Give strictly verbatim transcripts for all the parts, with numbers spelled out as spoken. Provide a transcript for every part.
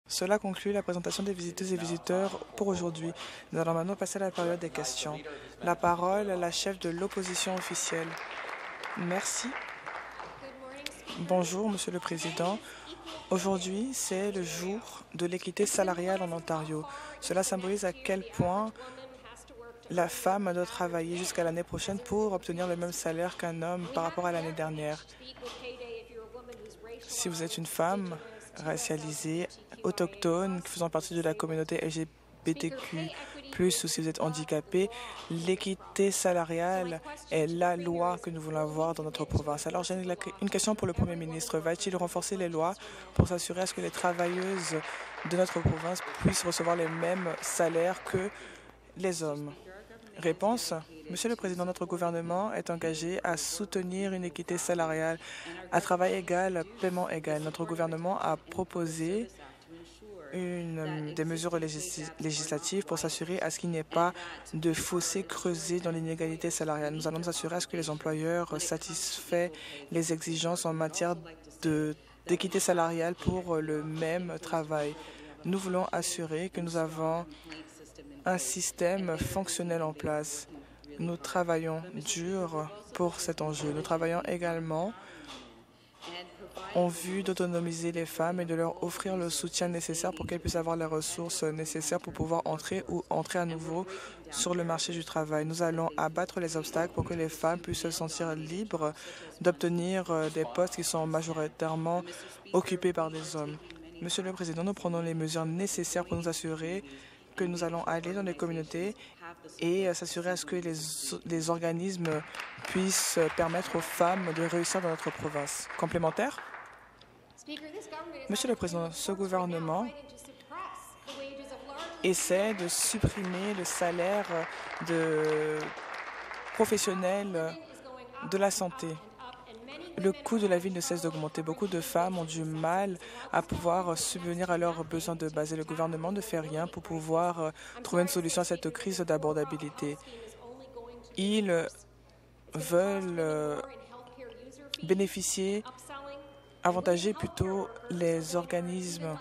Cela conclut la présentation des visiteuses et visiteurs pour aujourd'hui. Nous allons maintenant passer à la période des questions. La parole à la chef de l'opposition officielle. Merci. Bonjour, Monsieur le Président. Aujourd'hui, c'est le jour de l'équité salariale en Ontario. Cela symbolise à quel point la femme doit travailler jusqu'à l'année prochaine pour obtenir le même salaire qu'un homme par rapport à l'année dernière. Si vous êtes une femme racialisée, autochtone, faisant partie de la communauté L G B T Q plus, ou si vous êtes handicapé, l'équité salariale est la loi que nous voulons avoir dans notre province. Alors, j'ai une question pour le Premier ministre. Va-t-il renforcer les lois pour s'assurer à ce que les travailleuses de notre province puissent recevoir les mêmes salaires que les hommes? Réponse. Monsieur le Président, notre gouvernement est engagé à soutenir une équité salariale à travail égal, paiement égal. Notre gouvernement a proposé une, des mesures légis législatives pour s'assurer à ce qu'il n'y ait pas de fossé creusé dans l'inégalité salariale. Nous allons nous assurer à ce que les employeurs satisfassent les exigences en matière d'équité salariale pour le même travail. Nous voulons assurer que nous avons un système fonctionnel en place. Nous travaillons dur pour cet enjeu. Nous travaillons également en vue d'autonomiser les femmes et de leur offrir le soutien nécessaire pour qu'elles puissent avoir les ressources nécessaires pour pouvoir entrer ou entrer à nouveau sur le marché du travail. Nous allons abattre les obstacles pour que les femmes puissent se sentir libres d'obtenir des postes qui sont majoritairement occupés par des hommes. Monsieur le Président, nous prenons les mesures nécessaires pour nous assurer que nous allons aller dans les communautés et s'assurer à ce que les, les organismes puissent permettre aux femmes de réussir dans notre province. Complémentaire? Monsieur le Président, ce gouvernement essaie de supprimer le salaire de professionnels de la santé. Le coût de la vie ne cesse d'augmenter. Beaucoup de femmes ont du mal à pouvoir subvenir à leurs besoins de base et le gouvernement ne fait rien pour pouvoir trouver une solution à cette crise d'abordabilité. Ils veulent bénéficier, avantager plutôt les organismes.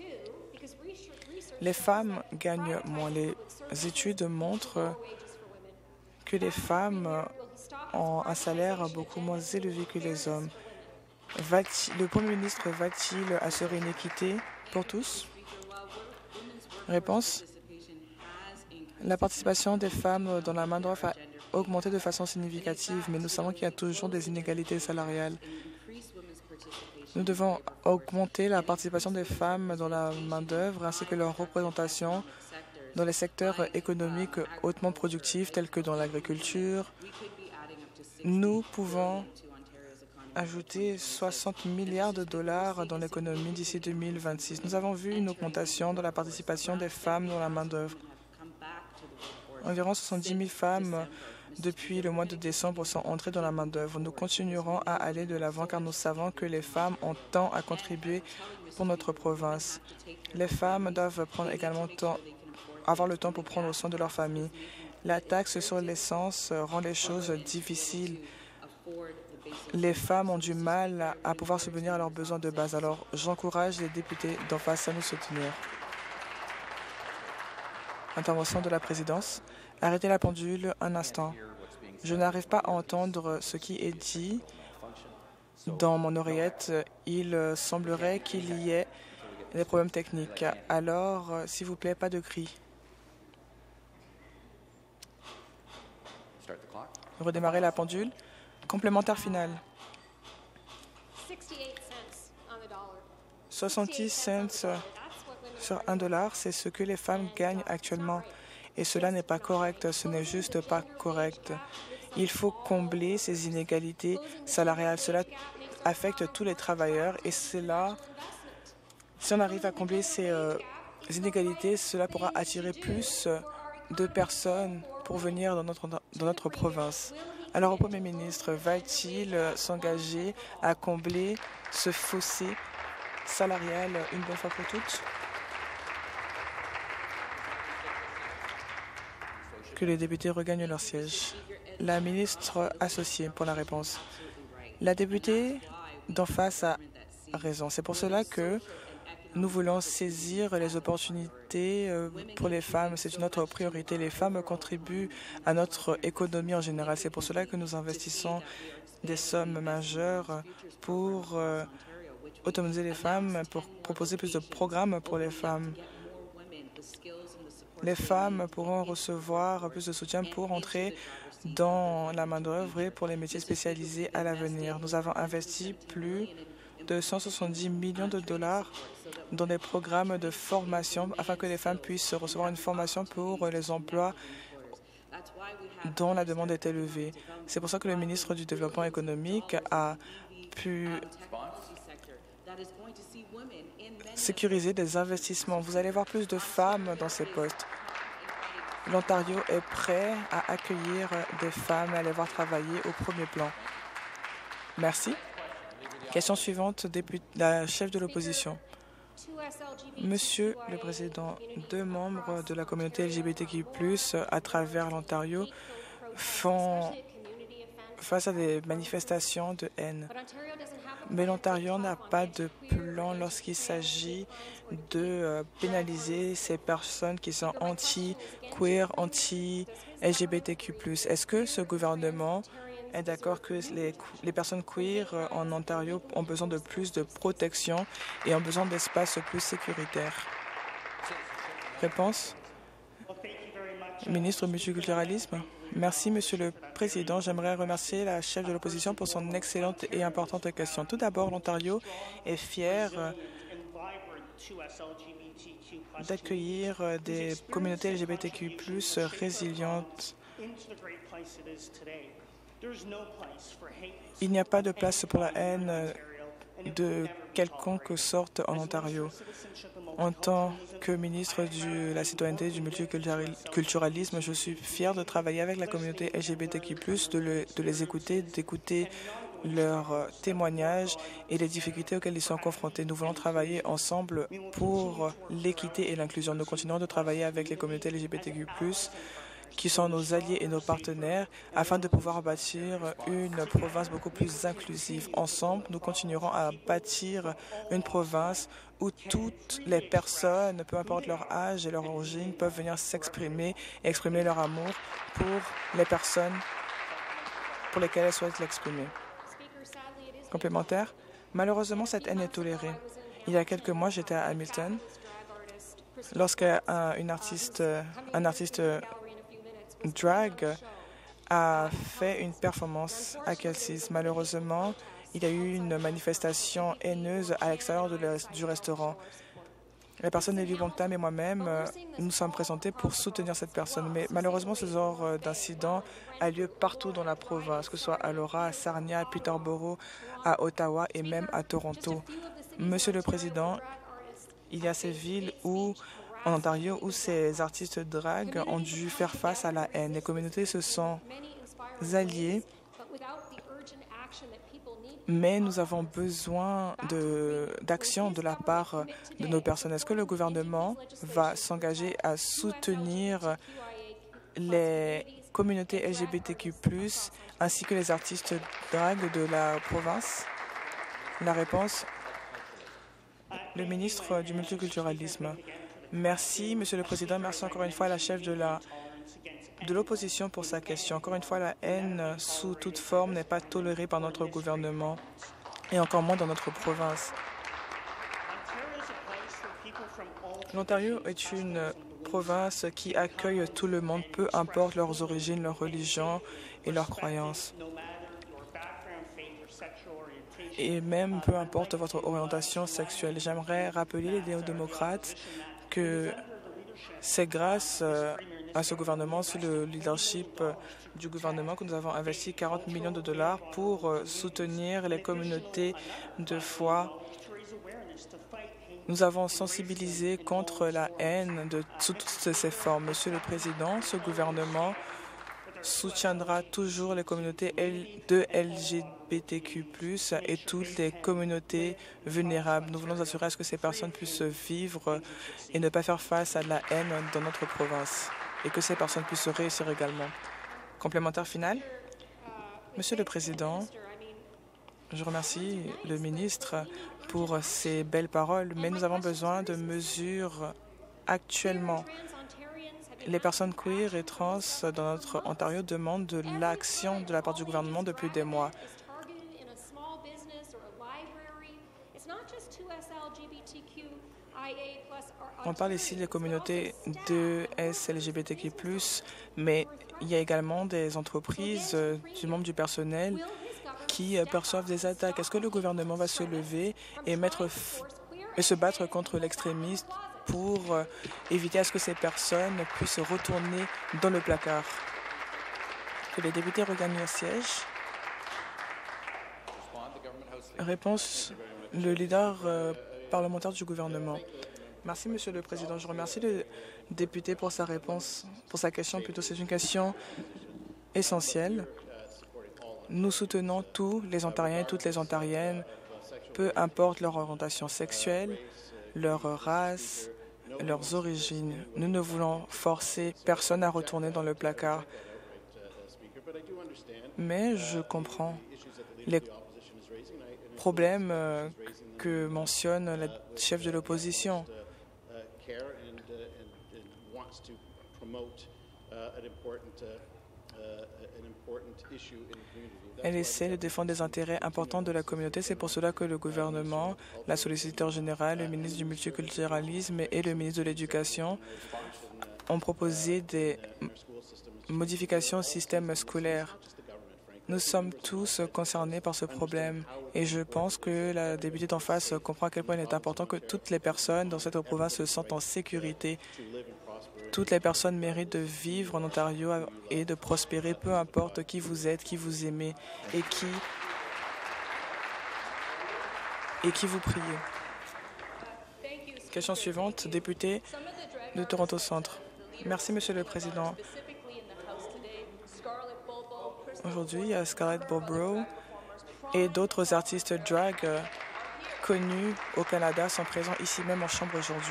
Les femmes gagnent moins. Les études montrent que les femmes ont un salaire beaucoup moins élevé que les hommes. Le Premier ministre va-t-il assurer une équité pour tous? Réponse. La participation des femmes dans la main-d'œuvre a augmenté de façon significative, mais nous savons qu'il y a toujours des inégalités salariales. Nous devons augmenter la participation des femmes dans la main-d'œuvre ainsi que leur représentation dans les secteurs économiques hautement productifs tels que dans l'agriculture. Nous pouvons ajouter soixante milliards de dollars dans l'économie d'ici deux mille vingt-six. Nous avons vu une augmentation de la participation des femmes dans la main-d'œuvre. Environ soixante-dix mille femmes depuis le mois de décembre sont entrées dans la main-d'œuvre. Nous continuerons à aller de l'avant car nous savons que les femmes ont tant à contribuer pour notre province. Les femmes doivent prendre également temps, avoir le temps pour prendre soin de leur famille. La taxe sur l'essence rend les choses difficiles. Les femmes ont du mal à pouvoir subvenir à leurs besoins de base. Alors, j'encourage les députés d'en face à nous soutenir. Intervention de la présidence. Arrêtez la pendule un instant. Je n'arrive pas à entendre ce qui est dit dans mon oreillette. Il semblerait qu'il y ait des problèmes techniques. Alors, s'il vous plaît, pas de cris. Redémarrer la pendule. Complémentaire final. soixante-dix cents sur un dollar, c'est ce que les femmes gagnent actuellement. Et cela n'est pas correct, ce n'est juste pas correct. Il faut combler ces inégalités salariales. Cela affecte tous les travailleurs et cela, si on arrive à combler ces euh, inégalités, cela pourra attirer plus de personnes pour venir dans notre, dans notre province. Alors, le Premier ministre va-t-il s'engager à combler ce fossé salarial une bonne fois pour toutes? Que les députés regagnent leur siège. La ministre associée pour la réponse. La députée d'en face a raison. C'est pour cela que Nous voulons saisir les opportunités pour les femmes. C'est une autre priorité. Les femmes contribuent à notre économie en général. C'est pour cela que nous investissons des sommes majeures pour euh, autonomiser les femmes, pour proposer plus de programmes pour les femmes. Les femmes pourront recevoir plus de soutien pour entrer dans la main-d'œuvre et pour les métiers spécialisés à l'avenir. Nous avons investi plus de cent soixante-dix millions de dollars dans des programmes de formation afin que les femmes puissent recevoir une formation pour les emplois dont la demande est élevée. C'est pour ça que le ministre du Développement économique a pu sécuriser des investissements. Vous allez voir plus de femmes dans ces postes. L'Ontario est prêt à accueillir des femmes et à les voir travailler au premier plan. Merci. Question suivante, député, la chef de l'opposition. Monsieur le Président, deux membres de la communauté L G B T Q plus, à travers l'Ontario, font face à des manifestations de haine. Mais l'Ontario n'a pas de plan lorsqu'il s'agit de euh, pénaliser ces personnes qui sont anti-queer, anti-L G B T Q plus. Est-ce que ce gouvernement est d'accord que les, les personnes queer en Ontario ont besoin de plus de protection et ont besoin d'espaces plus sécuritaires? Réponse. Ministre du multiculturalisme. Merci, Monsieur le Président. J'aimerais remercier la chef de l'opposition pour son excellente et importante question. Tout d'abord, l'Ontario est fier d'accueillir des communautés L G B T Q plus résilientes. Il n'y a pas de place pour la haine de quelconque sorte en Ontario. En tant que ministre de la citoyenneté et du multiculturalisme, je suis fier de travailler avec la communauté L G B T Q plus, de, le, de les écouter, d'écouter leurs témoignages et les difficultés auxquelles ils sont confrontés. Nous voulons travailler ensemble pour l'équité et l'inclusion. Nous continuerons de travailler avec les communautés L G B T Q plus, qui sont nos alliés et nos partenaires, afin de pouvoir bâtir une province beaucoup plus inclusive. Ensemble, nous continuerons à bâtir une province où toutes les personnes, peu importe leur âge et leur origine, peuvent venir s'exprimer et exprimer leur amour pour les personnes pour lesquelles elles souhaitent l'exprimer. Complémentaire. Malheureusement, cette haine est tolérée. Il y a quelques mois, j'étais à Hamilton lorsqu'un un artiste, un artiste drag a fait une performance à Kelsey's. Malheureusement, il y a eu une manifestation haineuse à l'extérieur du restaurant. Les personnes de Lubbocktam et moi-même, euh, nous sommes présentés pour soutenir cette personne. Mais malheureusement, ce genre d'incident a lieu partout dans la province, que ce soit à Laura, à Sarnia, à Peterborough, à Ottawa et même à Toronto. Monsieur le Président, il y a ces villes où en Ontario où ces artistes drag ont dû faire face à la haine. Les communautés se sont alliées, mais nous avons besoin d'action de, de la part de nos personnes. Est-ce que le gouvernement va s'engager à soutenir les communautés L G B T Q plus, ainsi que les artistes drag de la province? La réponse, le ministre du multiculturalisme. Merci, Monsieur le Président. Merci encore une fois à la chef de la de l'opposition pour sa question. Encore une fois, la haine sous toute forme n'est pas tolérée par notre gouvernement et encore moins dans notre province. L'Ontario est une province qui accueille tout le monde, peu importe leurs origines, leur religion et leurs croyances. Et même peu importe votre orientation sexuelle. J'aimerais rappeler les néo-démocrates que c'est grâce à ce gouvernement, sous le leadership du gouvernement, que nous avons investi quarante millions de dollars pour soutenir les communautés de foi. Nous avons sensibilisé contre la haine de toutes ses formes. Monsieur le Président, ce gouvernement soutiendra toujours les communautés de L G B T Q plus, et toutes les communautés vulnérables. Nous voulons assurer à ce que ces personnes puissent vivre et ne pas faire face à la haine dans notre province, et que ces personnes puissent réussir également. Complémentaire final. Monsieur le Président, Je remercie le ministre pour ces belles paroles, mais nous avons besoin de mesures actuellement. Les personnes queer et trans dans notre Ontario demandent de l'action de la part du gouvernement depuis des mois. On parle ici des communautés de S L G B T Q plus, mais il y a également des entreprises, euh, du membre du personnel qui euh, perçoivent des attaques. Est-ce que le gouvernement va se lever et, mettre f- et se battre contre l'extrémisme pour euh, éviter à ce que ces personnes puissent retourner dans le placard? Que les députés regagnent leur siège. Réponse, le leader euh, parlementaire du gouvernement. Merci, Monsieur le Président. Je remercie le député pour sa réponse, pour sa question plutôt. C'est une question essentielle. Nous soutenons tous les Ontariens et toutes les Ontariennes, peu importe leur orientation sexuelle, leur race, leurs origines. Nous ne voulons forcer personne à retourner dans le placard. Mais je comprends les problèmes euh, que mentionne la chef de l'opposition. Elle essaie de défendre des intérêts importants de la communauté. C'est pour cela que le gouvernement, la solliciteur générale, le ministre du multiculturalisme et le ministre de l'Éducation ont proposé des modifications au système scolaire. Nous sommes tous concernés par ce problème et je pense que la députée d'en face comprend à quel point il est important que toutes les personnes dans cette province se sentent en sécurité. Toutes les personnes méritent de vivre en Ontario et de prospérer, peu importe qui vous êtes, qui vous aimez et qui, et qui vous priez. Question suivante, député de Toronto Centre. Merci, Monsieur le Président. Aujourd'hui, il y a Scarlett Bobrow et d'autres artistes drag euh, connus au Canada sont présents ici même en Chambre aujourd'hui.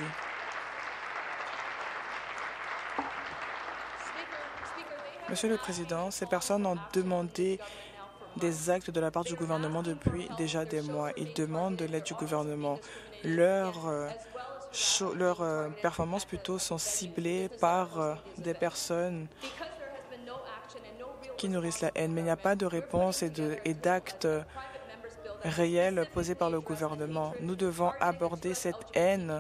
Monsieur le Président, ces personnes ont demandé des actes de la part du gouvernement depuis déjà des mois. Ils demandent de l'aide du gouvernement. Leurs euh, leurs euh, performances plutôt sont ciblées par euh, des personnes qui nourrissent la haine, mais il n'y a pas de réponse et de- et d'actes réels posés par le gouvernement. Nous devons aborder cette haine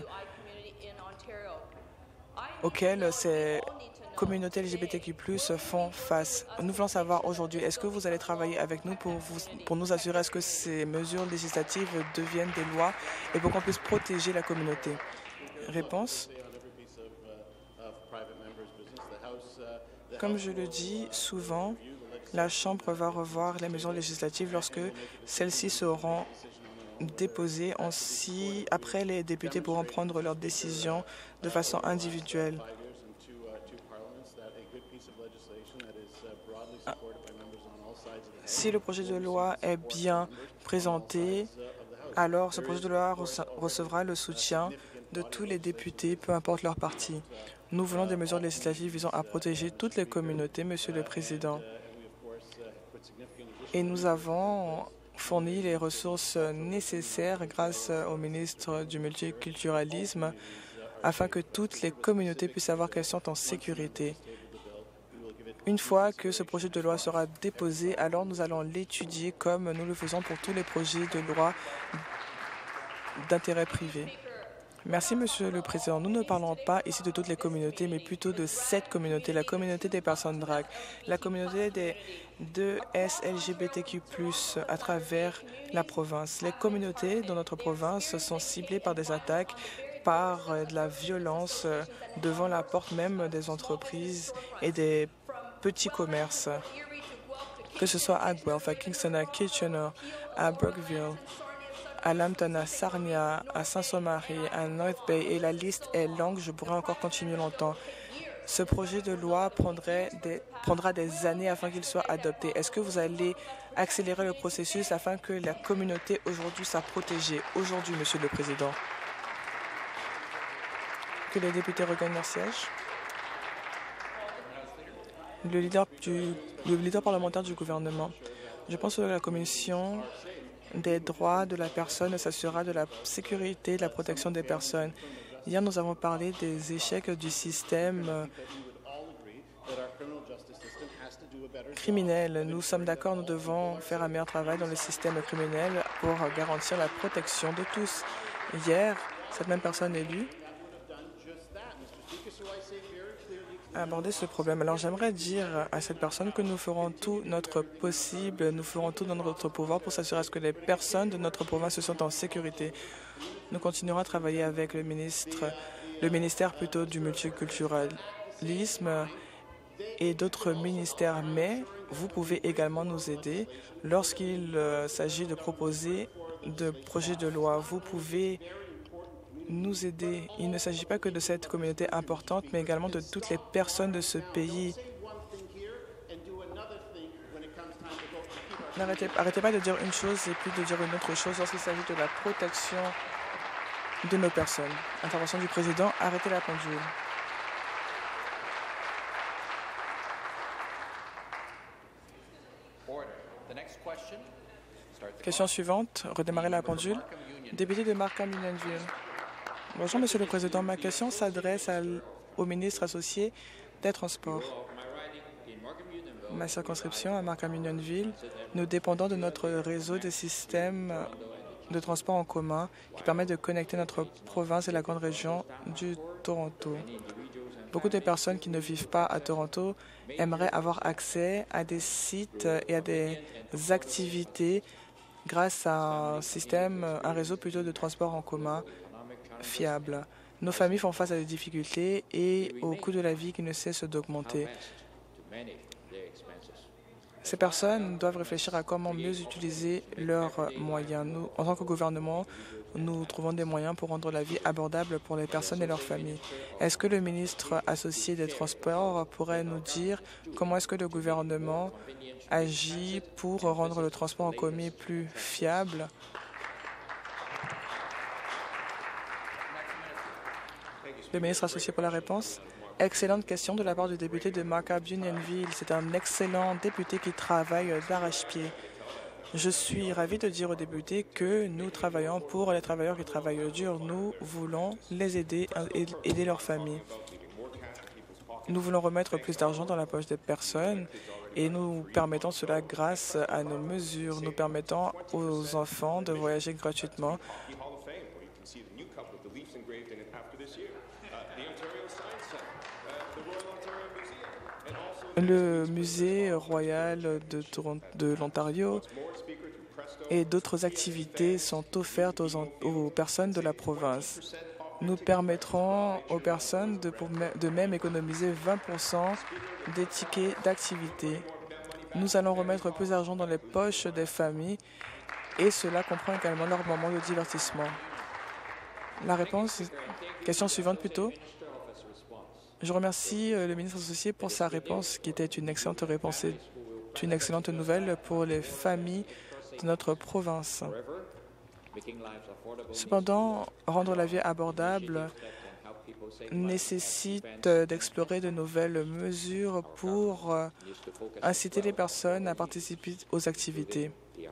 auquel ces communautés L G B T Q plus font face. Nous voulons savoir aujourd'hui, est-ce que vous allez travailler avec nous pour, vous, pour nous assurer à ce que ces mesures législatives deviennent des lois et pour qu'on puisse protéger la communauté? Réponse. Comme je le dis souvent, la Chambre va revoir les mesures législatives lorsque celles-ci seront déposées. Ainsi, après, les députés pourront prendre leurs décisions de façon individuelle. Si le projet de loi est bien présenté, alors ce projet de loi rece- recevra le soutien de tous les députés, peu importe leur parti. Nous voulons des mesures législatives visant à protéger toutes les communautés, Monsieur le Président. Et nous avons fourni les ressources nécessaires grâce au ministre du multiculturalisme afin que toutes les communautés puissent savoir qu'elles sont en sécurité. Une fois que ce projet de loi sera déposé, alors nous allons l'étudier comme nous le faisons pour tous les projets de loi d'intérêt privé. Merci, Monsieur le Président. Nous ne parlons pas ici de toutes les communautés, mais plutôt de cette communauté, la communauté des personnes drag, la communauté des deux S L G B T Q plus, à travers la province. Les communautés dans notre province sont ciblées par des attaques, par euh, de la violence euh, devant la porte même des entreprises et des petits commerces, que ce soit à Guelph, à Kingston, à Kitchener, à Brookville, à Lambton, à Sarnia, à Saint-Somarie, à North Bay, et la liste est longue, je pourrais encore continuer longtemps. Ce projet de loi prendrait des, prendra des années afin qu'il soit adopté. Est-ce que vous allez accélérer le processus afin que la communauté aujourd'hui soit protégée? Aujourd'hui, Monsieur le Président. Que les députés regagnent leur siège. Le leader, du, le leader parlementaire du gouvernement. Je pense que la Commission des droits de la personne s'assurera de la sécurité et de la protection des personnes. Hier, nous avons parlé des échecs du système criminel. Nous sommes d'accord, nous devons faire un meilleur travail dans le système criminel pour garantir la protection de tous. Hier, cette même personne élue a abordé ce problème. Alors j'aimerais dire à cette personne que nous ferons tout notre possible, nous ferons tout dans notre pouvoir pour s'assurer que les personnes de notre province se sentent en sécurité. Nous continuerons à travailler avec le ministre, le ministère plutôt du multiculturalisme et d'autres ministères, mais vous pouvez également nous aider lorsqu'il euh, s'agit de proposer de projets de loi. Vous pouvez nous aider. Il ne s'agit pas que de cette communauté importante, mais également de toutes les personnes de ce pays. N'arrêtez arrêtez pas de dire une chose et puis de dire une autre chose lorsqu'il s'agit de la protection de nos personnes. Intervention du président, arrêtez la pendule. Question suivante, redémarrer la pendule. Député de Markham Unionville. Bonjour, Monsieur le Président. Ma question s'adresse au ministre associé des Transports. Ma circonscription à Markham Unionville, nous dépendons de notre réseau de systèmes de transport en commun qui permet de connecter notre province et la grande région du Toronto. Beaucoup de personnes qui ne vivent pas à Toronto aimeraient avoir accès à des sites et à des activités grâce à un système, un réseau plutôt de transport en commun fiable. Nos familles font face à des difficultés et au coût de la vie qui ne cesse d'augmenter. Ces personnes doivent réfléchir à comment mieux utiliser leurs moyens. Nous, en tant que gouvernement, nous trouvons des moyens pour rendre la vie abordable pour les personnes et leurs familles. Est-ce que le ministre associé des Transports pourrait nous dire comment est-ce que le gouvernement agit pour rendre le transport en commun plus fiable? Le ministre associé pour la réponse. Excellente question de la part du député de Markham Unionville. C'est un excellent député qui travaille d'arrache-pied. Je suis ravi de dire aux députés que nous travaillons pour les travailleurs qui travaillent dur. Nous voulons les aider et aider leurs familles. Nous voulons remettre plus d'argent dans la poche des personnes et nous permettons cela grâce à nos mesures. Nous permettons aux enfants de voyager gratuitement. Le musée royal de, de l'Ontario et d'autres activités sont offertes aux, aux personnes de la province. Nous permettrons aux personnes de, de même économiser vingt pour cent des tickets d'activité. Nous allons remettre plus d'argent dans les poches des familles et cela comprend également leur moment de divertissement. La réponse, question suivante plutôt. Je remercie le ministre associé pour sa réponse qui était une excellente réponse et une excellente nouvelle pour les familles de notre province. Cependant, rendre la vie abordable nécessite d'explorer de nouvelles mesures pour inciter les personnes à participer aux activités.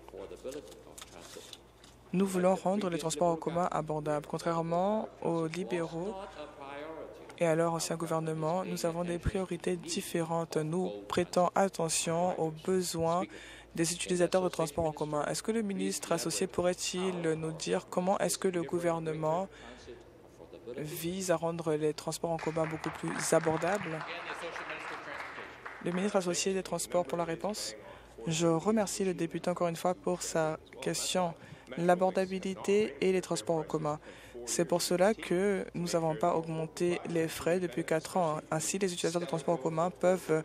Nous voulons rendre les transports en commun abordables. Contrairement aux libéraux et à leur ancien gouvernement, nous avons des priorités différentes. Nous prêtons attention aux besoins des utilisateurs de transports en commun. Est-ce que le ministre associé pourrait-il nous dire comment est-ce que le gouvernement vise à rendre les transports en commun beaucoup plus abordables? Le ministre associé des Transports pour la réponse. Je remercie le député encore une fois pour sa question. L'abordabilité et les transports en commun. C'est pour cela que nous n'avons pas augmenté les frais depuis quatre ans. Ainsi, les utilisateurs de transports en commun peuvent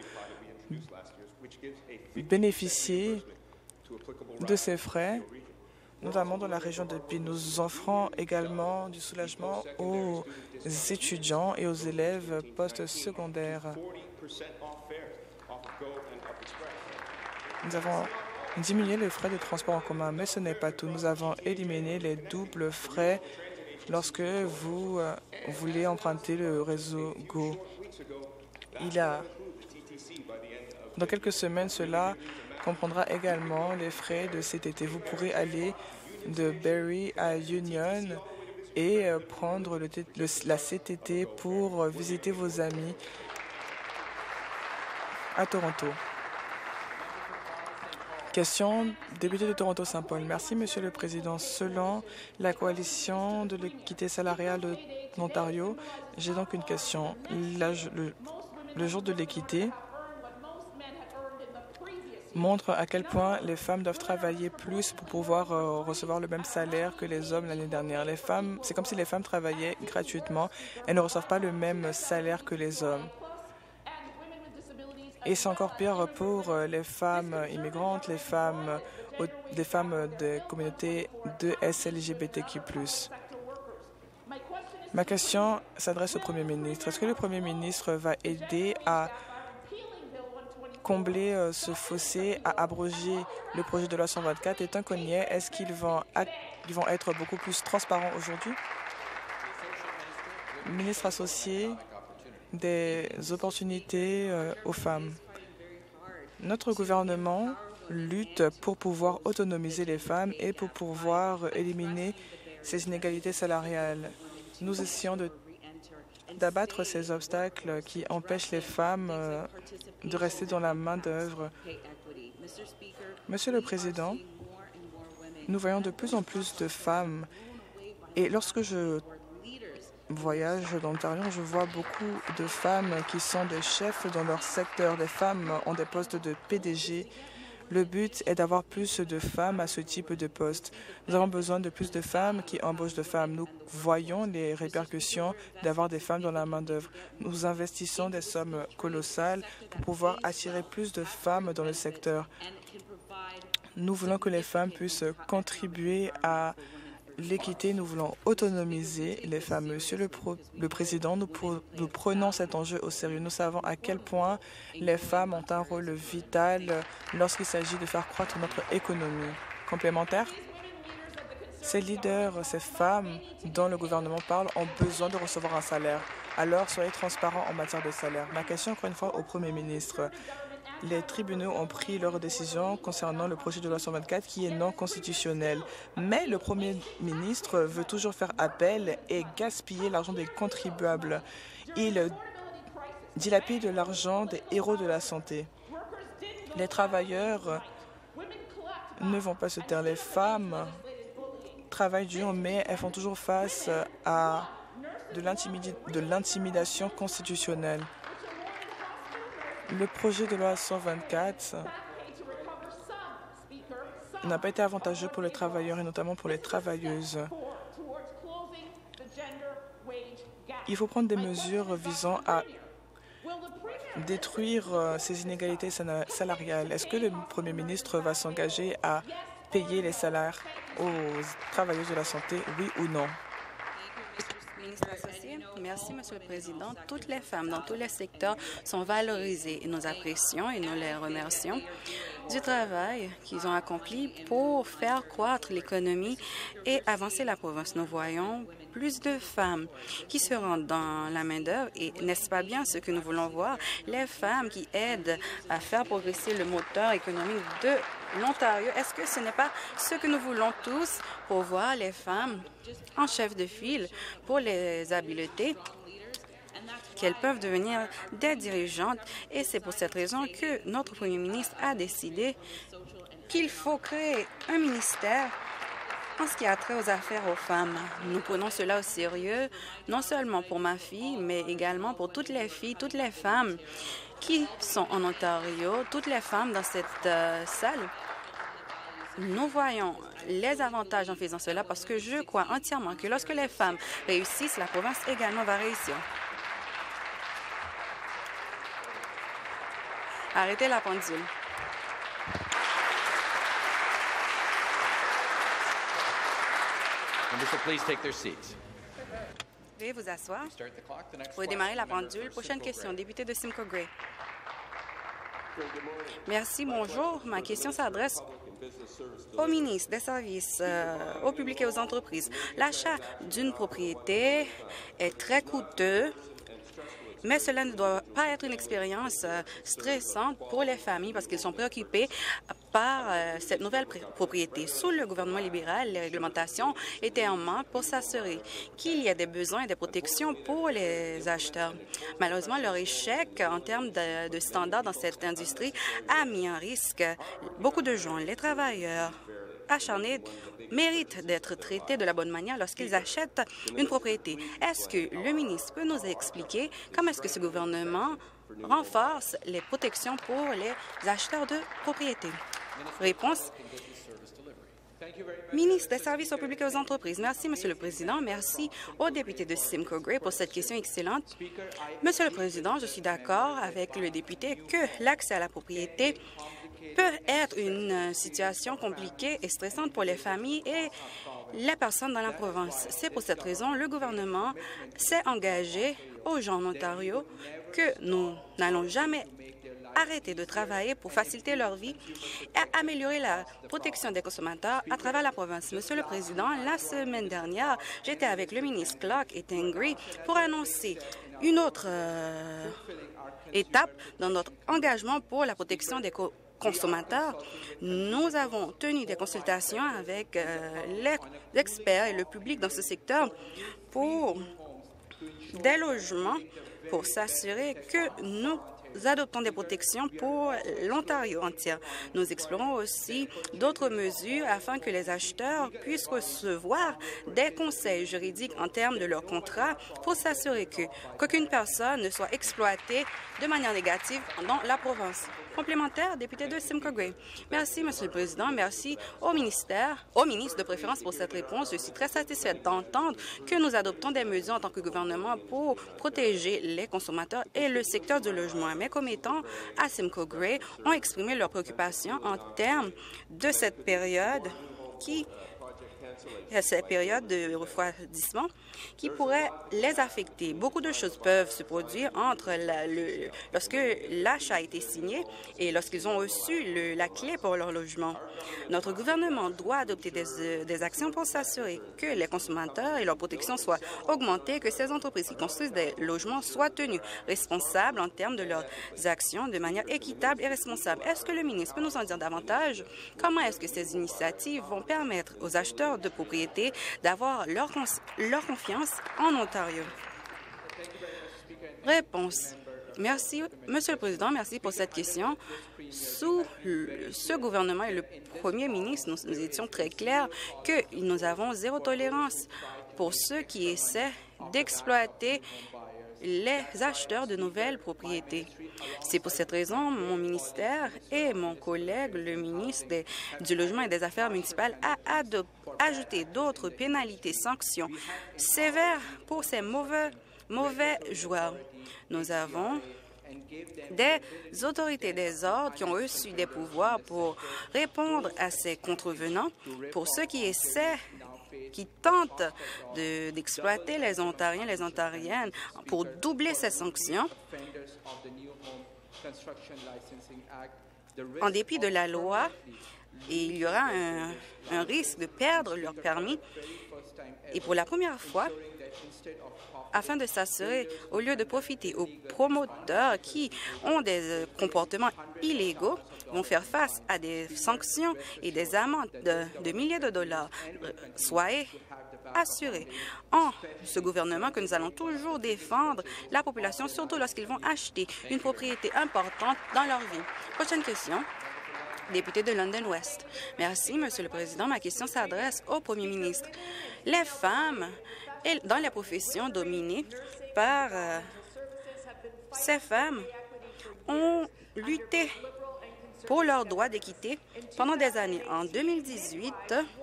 bénéficier de ces frais, notamment dans la région de Peel. Nous offrons également du soulagement aux étudiants et aux élèves postsecondaires. Nous avons diminué les frais de transport en commun, mais ce n'est pas tout. Nous avons éliminé les doubles frais lorsque vous euh, voulez emprunter le réseau Go. Il y a, dans quelques semaines, cela comprendra également les frais de cet été. Vous pourrez aller de Barrie à Union et prendre le, le, la C T T pour visiter vos amis à Toronto. Question, député de Toronto-Saint-Paul. Merci, Monsieur le Président. Selon la coalition de l'équité salariale de l'Ontario, j'ai donc une question. La, le, le jour de l'équité montre à quel point les femmes doivent travailler plus pour pouvoir euh, recevoir le même salaire que les hommes l'année dernière. Les femmes, c'est comme si les femmes travaillaient gratuitement. Elles ne reçoivent pas le même salaire que les hommes. Et c'est encore pire pour les femmes immigrantes, les femmes, des femmes des communautés de S L G B T Q plus. Ma question s'adresse au Premier ministre. Est-ce que le Premier ministre va aider à combler ce fossé, à abroger le projet de loi cent vingt-quatre? Et tant qu'on y est, est-ce qu'ils vont, ils vont être beaucoup plus transparents aujourd'hui? Ministre associé des opportunités euh, aux femmes. Notre gouvernement lutte pour pouvoir autonomiser les femmes et pour pouvoir éliminer ces inégalités salariales. Nous essayons de, d'abattre ces obstacles qui empêchent les femmes euh, de rester dans la main-d'œuvre. Monsieur le Président, nous voyons de plus en plus de femmes et lorsque je voyage dans l'Ontario, je vois beaucoup de femmes qui sont des chefs dans leur secteur. Des femmes ont des postes de P D G. Le but est d'avoir plus de femmes à ce type de poste. Nous avons besoin de plus de femmes qui embauchent de femmes. Nous voyons les répercussions d'avoir des femmes dans la main-d'œuvre. Nous investissons des sommes colossales pour pouvoir attirer plus de femmes dans le secteur. Nous voulons que les femmes puissent contribuer à l'équité, nous voulons autonomiser les femmes. Monsieur le, Pro, le Président, nous, nous prenons cet enjeu au sérieux. Nous savons à quel point les femmes ont un rôle vital lorsqu'il s'agit de faire croître notre économie. Complémentaire? Ces leaders, ces femmes dont le gouvernement parle ont besoin de recevoir un salaire. Alors, soyez transparents en matière de salaire. Ma question, encore une fois, au Premier ministre. Les tribunaux ont pris leur décision concernant le projet de loi cent vingt-quatre qui est non constitutionnel. Mais le Premier ministre veut toujours faire appel et gaspiller l'argent des contribuables. Il dilapide l'argent des héros de la santé. Les travailleurs ne vont pas se taire. Les femmes travaillent dur, mais elles font toujours face à de l'intimidation constitutionnelle. Le projet de loi cent vingt-quatre n'a pas été avantageux pour les travailleurs et notamment pour les travailleuses. Il faut prendre des mesures visant à détruire ces inégalités salariales. Est-ce que le Premier ministre va s'engager à payer les salaires aux travailleuses de la santé, oui ou non? Ministre associé, merci, Monsieur le Président. Toutes les femmes dans tous les secteurs sont valorisées et nous apprécions et nous les remercions du travail qu'ils ont accompli pour faire croître l'économie et avancer la province. Nous voyons plus de femmes qui se rendent dans la main-d'œuvre et n'est-ce pas bien ce que nous voulons voir? Les femmes qui aident à faire progresser le moteur économique de l'Ontario. Est-ce que ce n'est pas ce que nous voulons tous pour voir les femmes en chef de file, pour les habiletés qu'elles peuvent devenir des dirigeantes? Et c'est pour cette raison que notre Premier ministre a décidé qu'il faut créer un ministère en ce qui a trait aux affaires aux femmes. Nous prenons cela au sérieux, non seulement pour ma fille, mais également pour toutes les filles, toutes les femmes qui sont en Ontario, toutes les femmes dans cette euh, salle. Nous voyons les avantages en faisant cela parce que je crois entièrement que lorsque les femmes réussissent, la province également va réussir. Arrêtez la pendule. Please take their seats. Veuillez vous asseoir. Pour démarrer la pendule, prochaine question, député de Simcoe Grey. Merci, bonjour. Ma question s'adresse au ministre des Services euh, au public et aux entreprises. L'achat d'une propriété est très coûteux Mais cela ne doit pas être une expérience euh, stressante pour les familles parce qu'ils sont préoccupés par euh, cette nouvelle propriété. Sous le gouvernement libéral, les réglementations étaient en main pour s'assurer qu'il y a des besoins et des protections pour les acheteurs. Malheureusement, leur échec en termes de, de standards dans cette industrie a mis en risque beaucoup de gens, les travailleurs acharnés méritent d'être traités de la bonne manière lorsqu'ils achètent une propriété. Est-ce que le ministre peut nous expliquer comment est-ce que ce gouvernement renforce les protections pour les acheteurs de propriétés? Réponse. Ministre des Services au public et aux entreprises. Merci, Monsieur le Président. Merci aux députés de Simcoe Grey pour cette question excellente. Monsieur le Président, je suis d'accord avec le député que l'accès à la propriété peut être une situation compliquée et stressante pour les familles et les personnes dans la province. C'est pour cette raison que le gouvernement s'est engagé aux gens en Ontario que nous n'allons jamais arrêter de travailler pour faciliter leur vie et améliorer la protection des consommateurs à travers la province. Monsieur le Président, la semaine dernière, j'étais avec le ministre Clark et Tengri pour annoncer une autre euh, étape dans notre engagement pour la protection des co consommateurs. Nous avons tenu des consultations avec euh, les experts et le public dans ce secteur pour des logements pour s'assurer que nous adoptons des protections pour l'Ontario entière. Nous explorons aussi d'autres mesures afin que les acheteurs puissent recevoir des conseils juridiques en termes de leur contrat pour s'assurer que qu'aucune personne ne soit exploitée de manière négative dans la province. Complémentaire, député de Simcoe Grey. Merci, Monsieur le Président. Merci au ministère, au ministre de préférence pour cette réponse. Je suis très satisfaite d'entendre que nous adoptons des mesures en tant que gouvernement pour protéger les consommateurs et le secteur du logement. Mes commettants à Simcoe Grey ont exprimé leurs préoccupations en termes de cette période qui cette période de refroidissement qui pourrait les affecter. Beaucoup de choses peuvent se produire entre la, le, lorsque l'achat a été signé et lorsqu'ils ont reçu le, la clé pour leur logement. Notre gouvernement doit adopter des, des actions pour s'assurer que les consommateurs et leur protection soient augmentées, que ces entreprises qui construisent des logements soient tenues responsables en termes de leurs actions de manière équitable et responsable. Est-ce que le ministre peut nous en dire davantage? Comment est-ce que ces initiatives vont permettre aux acheteurs de propriété d'avoir leur, leur confiance en Ontario? Réponse. Merci, Monsieur le Président. Merci pour cette question. Sous le, ce gouvernement et le premier ministre, nous, nous étions très clairs que nous avons zéro tolérance pour ceux qui essaient d'exploiter les acheteurs de nouvelles propriétés. C'est pour cette raison mon ministère et mon collègue, le ministre des, du Logement et des Affaires municipales, a ajouté d'autres pénalités, sanctions sévères pour ces mauvais, mauvais joueurs. Nous avons des autorités des ordres qui ont reçu des pouvoirs pour répondre à ces contrevenants, pour ceux qui essaient qui tentent d'exploiter de, les Ontariens, les Ontariennes pour doubler ces sanctions. En dépit de la loi, et il y aura un, un risque de perdre leur permis. Et pour la première fois, afin de s'assurer, au lieu de profiter aux promoteurs qui ont des euh, comportements illégaux, vont faire face à des sanctions et des amendes de, de milliers de dollars. Soyez assurés en ce gouvernement que nous allons toujours défendre la population, surtout lorsqu'ils vont acheter une propriété importante dans leur vie. Prochaine question. Député de London West. Merci, Monsieur le Président. Ma question s'adresse au Premier ministre. Les femmes et dans les professions dominées par euh, ces femmes ont lutté pour leurs droits d'équité pendant des années. En deux mille dix-huit,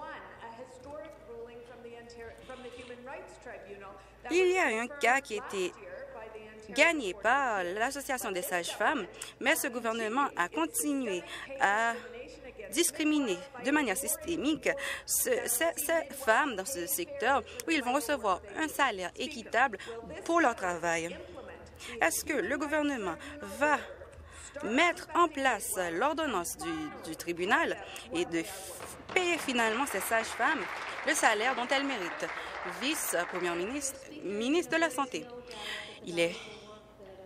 il y a un cas qui a été gagné par l'Association des sages-femmes, mais ce gouvernement a continué à discriminer de manière systémique ce, ces, ces femmes dans ce secteur où ils vont recevoir un salaire équitable pour leur travail. Est-ce que le gouvernement va mettre en place l'ordonnance du, du tribunal et de payer finalement ces sages-femmes le salaire dont elles méritent? Vice-première ministre, ministre de la Santé. Il est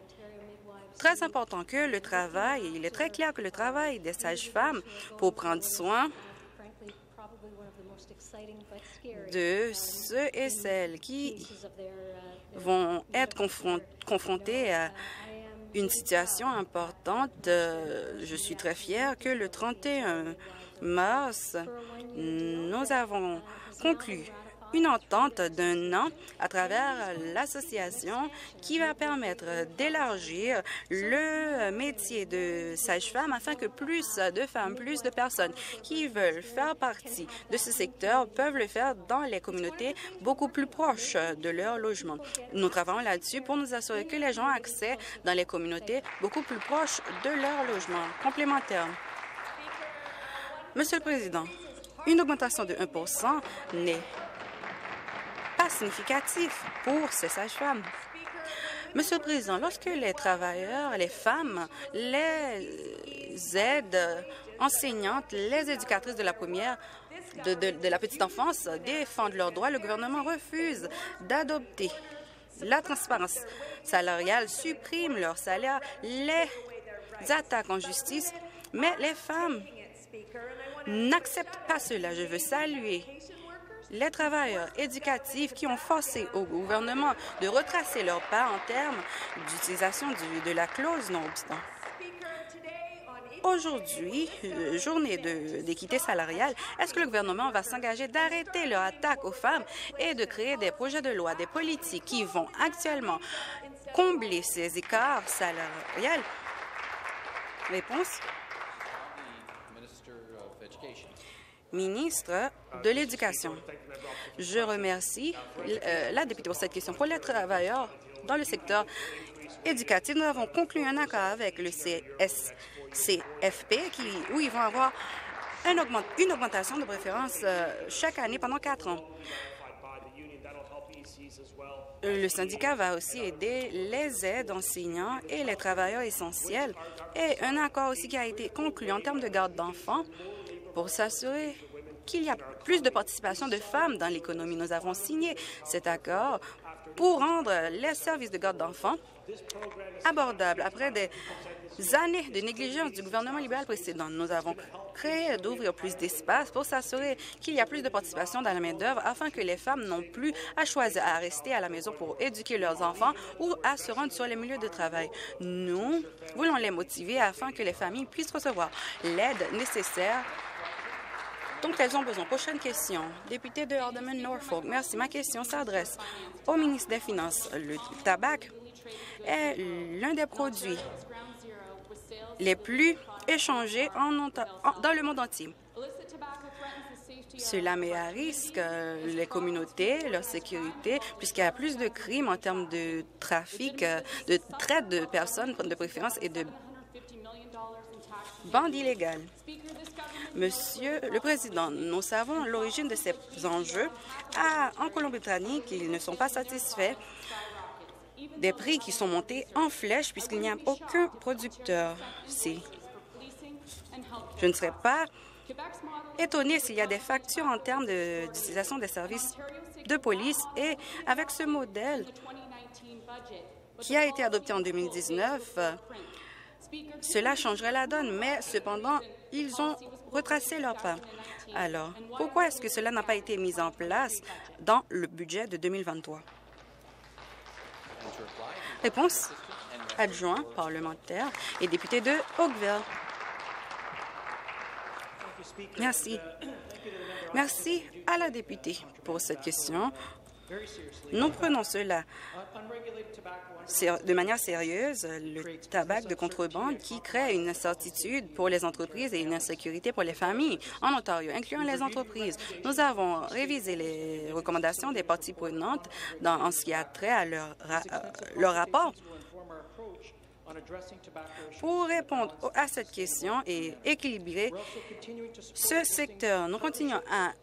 très important que le travail, il est très clair que le travail des sages-femmes pour prendre soin de ceux et celles qui vont être confrontés à une situation importante. Je suis très fière que le trente et un mars, nous avons conclu une entente d'un an à travers l'association qui va permettre d'élargir le métier de sage-femme afin que plus de femmes, plus de personnes qui veulent faire partie de ce secteur peuvent le faire dans les communautés beaucoup plus proches de leur logement. Nous travaillons là-dessus pour nous assurer que les gens ont accès dans les communautés beaucoup plus proches de leur logement complémentaire. Monsieur le Président, une augmentation de un pour cent n'est pas significatif pour ces sages-femmes. Monsieur le Président, lorsque les travailleurs, les femmes, les aides enseignantes, les éducatrices de la première, de, de, de la petite enfance défendent leurs droits, le gouvernement refuse d'adopter la transparence salariale, supprime leur salaire, les attaques en justice, mais les femmes n'acceptent pas cela. Je veux saluer les travailleurs éducatifs qui ont forcé au gouvernement de retracer leurs pas en termes d'utilisation de la clause non-obstant. Aujourd'hui, journée d'équité salariale, est-ce que le gouvernement va s'engager d'arrêter leur attaque aux femmes et de créer des projets de loi, des politiques qui vont actuellement combler ces écarts salariales? Réponse. Ministre de l'Éducation. Je remercie euh, la députée pour cette question. Pour les travailleurs dans le secteur éducatif, nous avons conclu un accord avec le C S C F P qui, où ils vont avoir un augment, une augmentation de préférence euh, chaque année pendant quatre ans. Le syndicat va aussi aider les aides enseignants et les travailleurs essentiels et un accord aussi qui a été conclu en termes de garde d'enfants pour s'assurer qu'il y a plus de participation de femmes dans l'économie. Nous avons signé cet accord pour rendre les services de garde d'enfants abordables. Après des années de négligence du gouvernement libéral précédent, nous avons créé d'ouvrir plus d'espace pour s'assurer qu'il y a plus de participation dans la main-d'œuvre afin que les femmes n'ont plus à choisir à rester à la maison pour éduquer leurs enfants ou à se rendre sur les milieux de travail. Nous voulons les motiver afin que les familles puissent recevoir l'aide nécessaire dont elles ont besoin. Prochaine question. Député de Alderman Norfolk. Merci. Ma question s'adresse au ministre des Finances. Le tabac est l'un des produits les plus échangés en, en, dans le monde entier. Cela met à risque les communautés, leur sécurité, puisqu'il y a plus de crimes en termes de trafic, de traite de personnes de préférence et de bandes illégales. Monsieur le Président, nous savons l'origine de ces enjeux. À, en Colombie-Britannique, ils ne sont pas satisfaits des prix qui sont montés en flèche puisqu'il n'y a aucun producteur. Si. Je ne serais pas étonnée s'il y a des factures en termes d'utilisation de, des services de police et avec ce modèle qui a été adopté en deux mille dix-neuf, cela changerait la donne, mais cependant, ils ont retracé leur pas. Alors, pourquoi est-ce que cela n'a pas été mis en place dans le budget de deux mille vingt-trois? Réponse. Adjoint parlementaire et député de Oakville. Merci. Merci à la députée pour cette question. Nous prenons cela de manière sérieuse, le tabac de contrebande qui crée une incertitude pour les entreprises et une insécurité pour les familles en Ontario, incluant les entreprises. Nous avons révisé les recommandations des parties prenantes dans, en ce qui a trait à leur, ra, euh, leur rapport. Pour répondre à cette question et équilibrer ce secteur, nous continuons à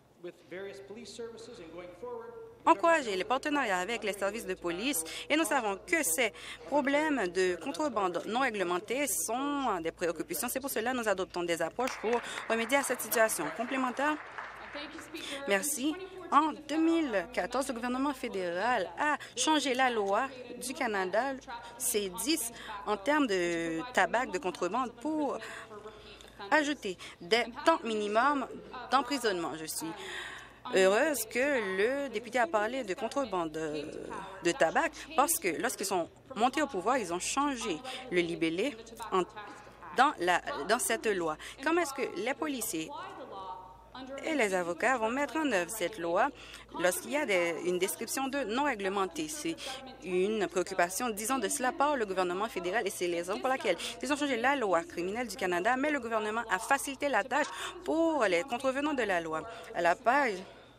encourager les partenariats avec les services de police et nous savons que ces problèmes de contrebande non réglementée sont des préoccupations. C'est pour cela que nous adoptons des approches pour remédier à cette situation. Complémentaire? Merci. En deux mille quatorze, le gouvernement fédéral a changé la loi du Canada, C dix, en termes de tabac de contrebande pour ajouter des temps minimums d'emprisonnement. Je suis heureuse que le député a parlé de contrebande de, de tabac parce que lorsqu'ils sont montés au pouvoir, ils ont changé le libellé en, dans, la, dans cette loi. Comment est-ce que les policiers et les avocats vont mettre en œuvre cette loi lorsqu'il y a des, une description de non réglementée? C'est une préoccupation, disons de cela, par le gouvernement fédéral et c'est les raisons pour laquelle ils ont changé la loi criminelle du Canada, mais le gouvernement a facilité la tâche pour les contrevenants de la loi. À la page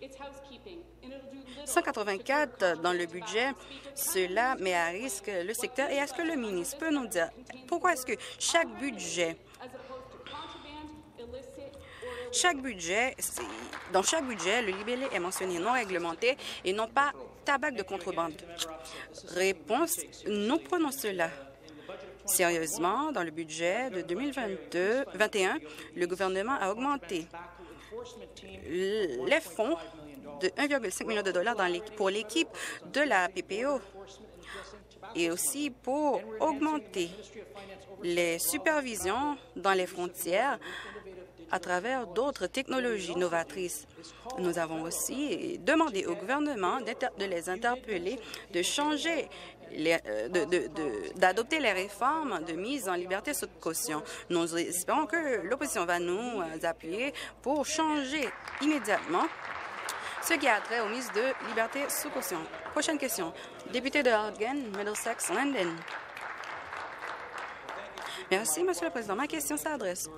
cent quatre-vingt-quatre dans le budget, cela met à risque le secteur. Et est-ce que le ministre peut nous dire pourquoi est-ce que chaque budget Chaque budget, dans chaque budget, le libellé est mentionné non réglementé et non pas tabac de contrebande? Réponse, nous prenons cela sérieusement. Dans le budget de deux mille vingt-deux, vingt et un, le gouvernement a augmenté les fonds de un virgule cinq million de dollars dans pour l'équipe de la P P O et aussi pour augmenter les supervisions dans les frontières à travers d'autres technologies novatrices. Nous avons aussi demandé au gouvernement de les interpeller, de changer, d'adopter de, de, de, les réformes de mise en liberté sous caution. Nous espérons que l'opposition va nous appuyer pour changer immédiatement ce qui a trait aux mises de liberté sous caution. Prochaine question. Député de Elgin, Middlesex, London. Merci, Monsieur le Président. Ma question s'adresse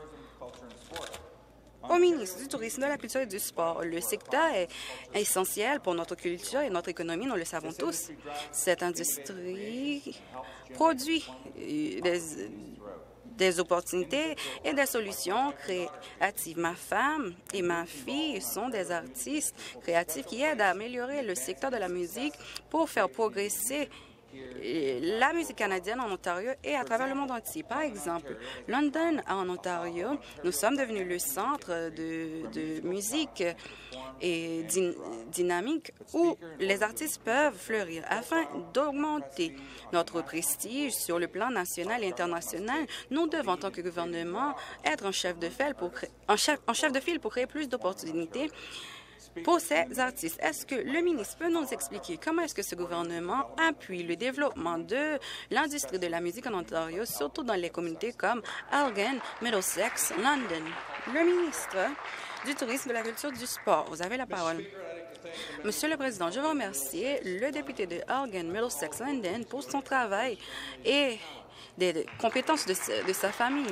au ministre du Tourisme, de la Culture et du Sport. Le secteur est essentiel pour notre culture et notre économie, nous le savons tous. Cette industrie produit des, des opportunités et des solutions créatives. Ma femme et ma fille sont des artistes créatifs qui aident à améliorer le secteur de la musique pour faire progresser la musique canadienne en Ontario et à travers le monde entier. Par exemple, London, en Ontario, nous sommes devenus le centre de, de musique et dyn dynamique où les artistes peuvent fleurir. Afin d'augmenter notre prestige sur le plan national et international, nous devons, en tant que gouvernement, être en chef de file pour, créer, en chef, en chef de file pour créer plus d'opportunités pour ces artistes. Est-ce que le ministre peut nous expliquer comment est-ce que ce gouvernement appuie le développement de l'industrie de la musique en Ontario, surtout dans les communautés comme Elgin, Middlesex, London? Le ministre du Tourisme, de la Culture et du Sport, vous avez la parole. Monsieur le Président, je veux remercier le député de Elgin, Middlesex, London pour son travail et des compétences de, de sa famille.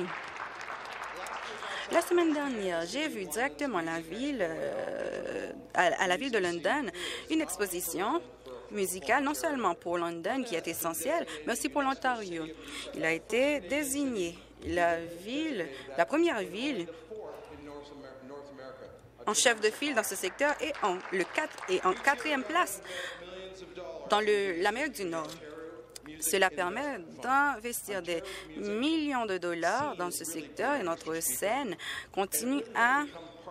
La semaine dernière, j'ai vu directement la ville, euh, à, à la ville de London une exposition musicale, non seulement pour London, qui est essentielle, mais aussi pour l'Ontario. Il a été désigné la ville, la première ville en chef de file dans ce secteur et en, le quatre, et en quatrième place dans l'Amérique du Nord. Cela permet d'investir des millions de dollars dans ce secteur et notre scène continue à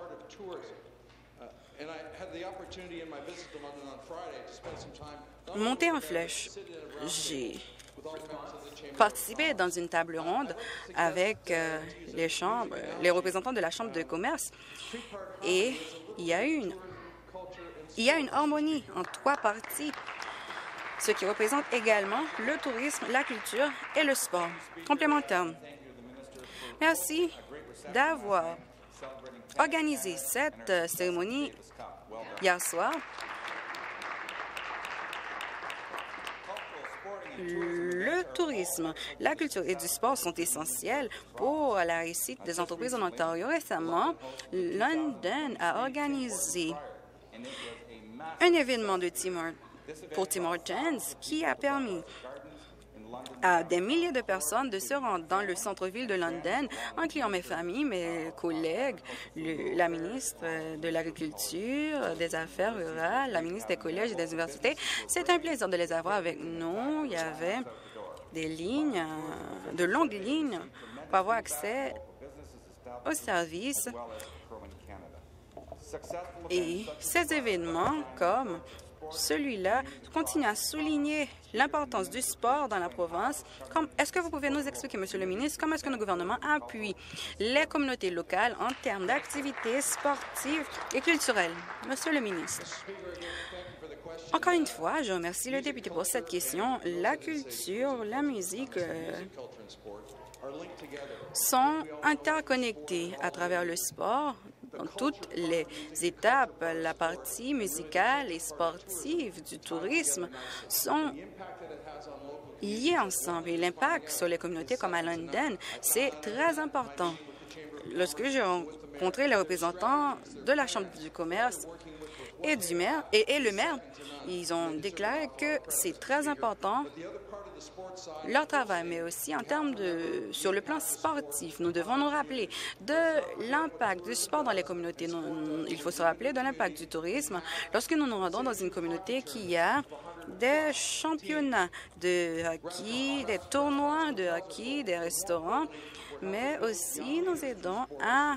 monter en flèche. J'ai participé dans une table ronde avec euh, les chambres, les représentants de la Chambre de commerce et il y a une, il y a une harmonie en trois parties, ce qui représente également le tourisme, la culture et le sport complémentaire. Merci d'avoir organisé cette cérémonie hier soir. Le tourisme, la culture et du sport sont essentiels pour la réussite des entreprises en Ontario. Récemment, London a organisé un événement de Tim Hortons pour Tim Hortons qui a permis à des milliers de personnes de se rendre dans le centre-ville de London, incluant mes familles, mes collègues, le, la ministre de l'Agriculture, des Affaires rurales, la ministre des collèges et des universités. C'est un plaisir de les avoir avec nous. Il y avait des lignes, de longues lignes pour avoir accès aux services. Et ces événements, comme celui-là, continuent à souligner l'importance du sport dans la province. Est-ce que vous pouvez nous expliquer, Monsieur le ministre, comment est-ce que nos gouvernements appuient les communautés locales en termes d'activités sportives et culturelles? Monsieur le ministre. Encore une fois, je remercie le député pour cette question. La culture, la musique euh, sont interconnectés à travers le sport. Dans toutes les étapes, la partie musicale et sportive du tourisme sont liées ensemble. Et l'impact sur les communautés comme à London, c'est très important. Lorsque j'ai rencontré les représentants de la Chambre du commerce et du maire et, et le maire, ils ont déclaré que c'est très important leur travail, mais aussi en termes de, sur le plan sportif. Nous devons nous rappeler de l'impact du sport dans les communautés. Nous, il faut se rappeler de l'impact du tourisme. Lorsque nous nous rendons dans une communauté qui a des championnats de hockey, des tournois de hockey, des restaurants, mais aussi nous aidons à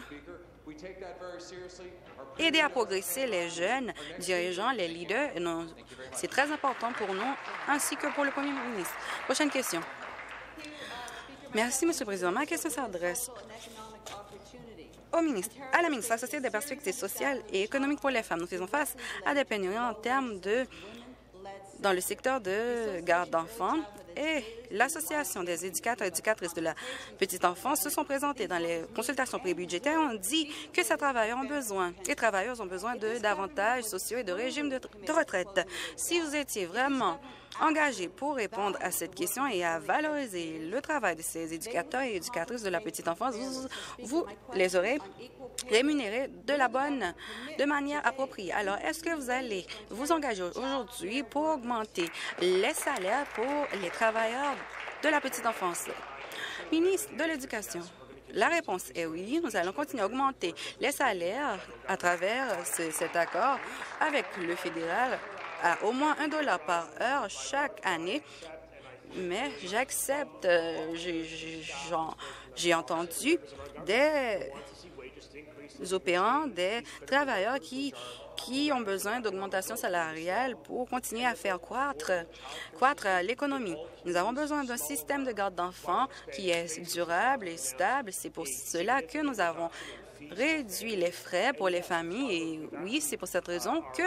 aider à progresser les jeunes dirigeants, les leaders. C'est très important pour nous, ainsi que pour le Premier ministre. Prochaine question. Merci, Monsieur le Président. Ma question s'adresse au ministre, à la ministre associée des perspectives sociales et économiques pour les femmes. Nous faisons face à des pénuries en termes de dans le secteur de garde d'enfants et l'Association des éducateurs et éducatrices de la petite enfance se sont présentés dans les consultations prébudgétaires et ont dit que ces travailleurs ont besoin, les travailleurs ont besoin de d'avantages sociaux et de régimes de, de retraite. Si vous étiez vraiment engagé pour répondre à cette question et à valoriser le travail de ces éducateurs et éducatrices de la petite enfance, vous, vous les aurez rémunérés de la bonne, de manière appropriée. Alors, est-ce que vous allez vous engager aujourd'hui pour augmenter les salaires pour les travailleurs de la petite enfance? Ministre de l'Éducation. La réponse est oui. Nous allons continuer à augmenter les salaires à travers ce, cet accord avec le fédéral à au moins un dollar par heure chaque année. Mais j'accepte, euh, j'ai entendu des opérants, des travailleurs qui, qui ont besoin d'augmentation salariale pour continuer à faire croître, croître l'économie. Nous avons besoin d'un système de garde d'enfants qui est durable et stable. C'est pour cela que nous avons réduit les frais pour les familles. Et oui, c'est pour cette raison que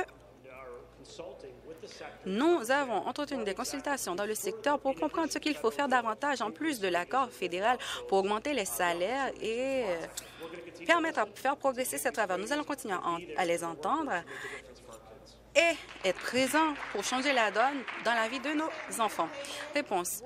nous avons entretenu des consultations dans le secteur pour comprendre ce qu'il faut faire davantage en plus de l'accord fédéral pour augmenter les salaires et permettre à faire progresser ces travailleurs. Nous allons continuer à les entendre et être présents pour changer la donne dans la vie de nos enfants. Réponse.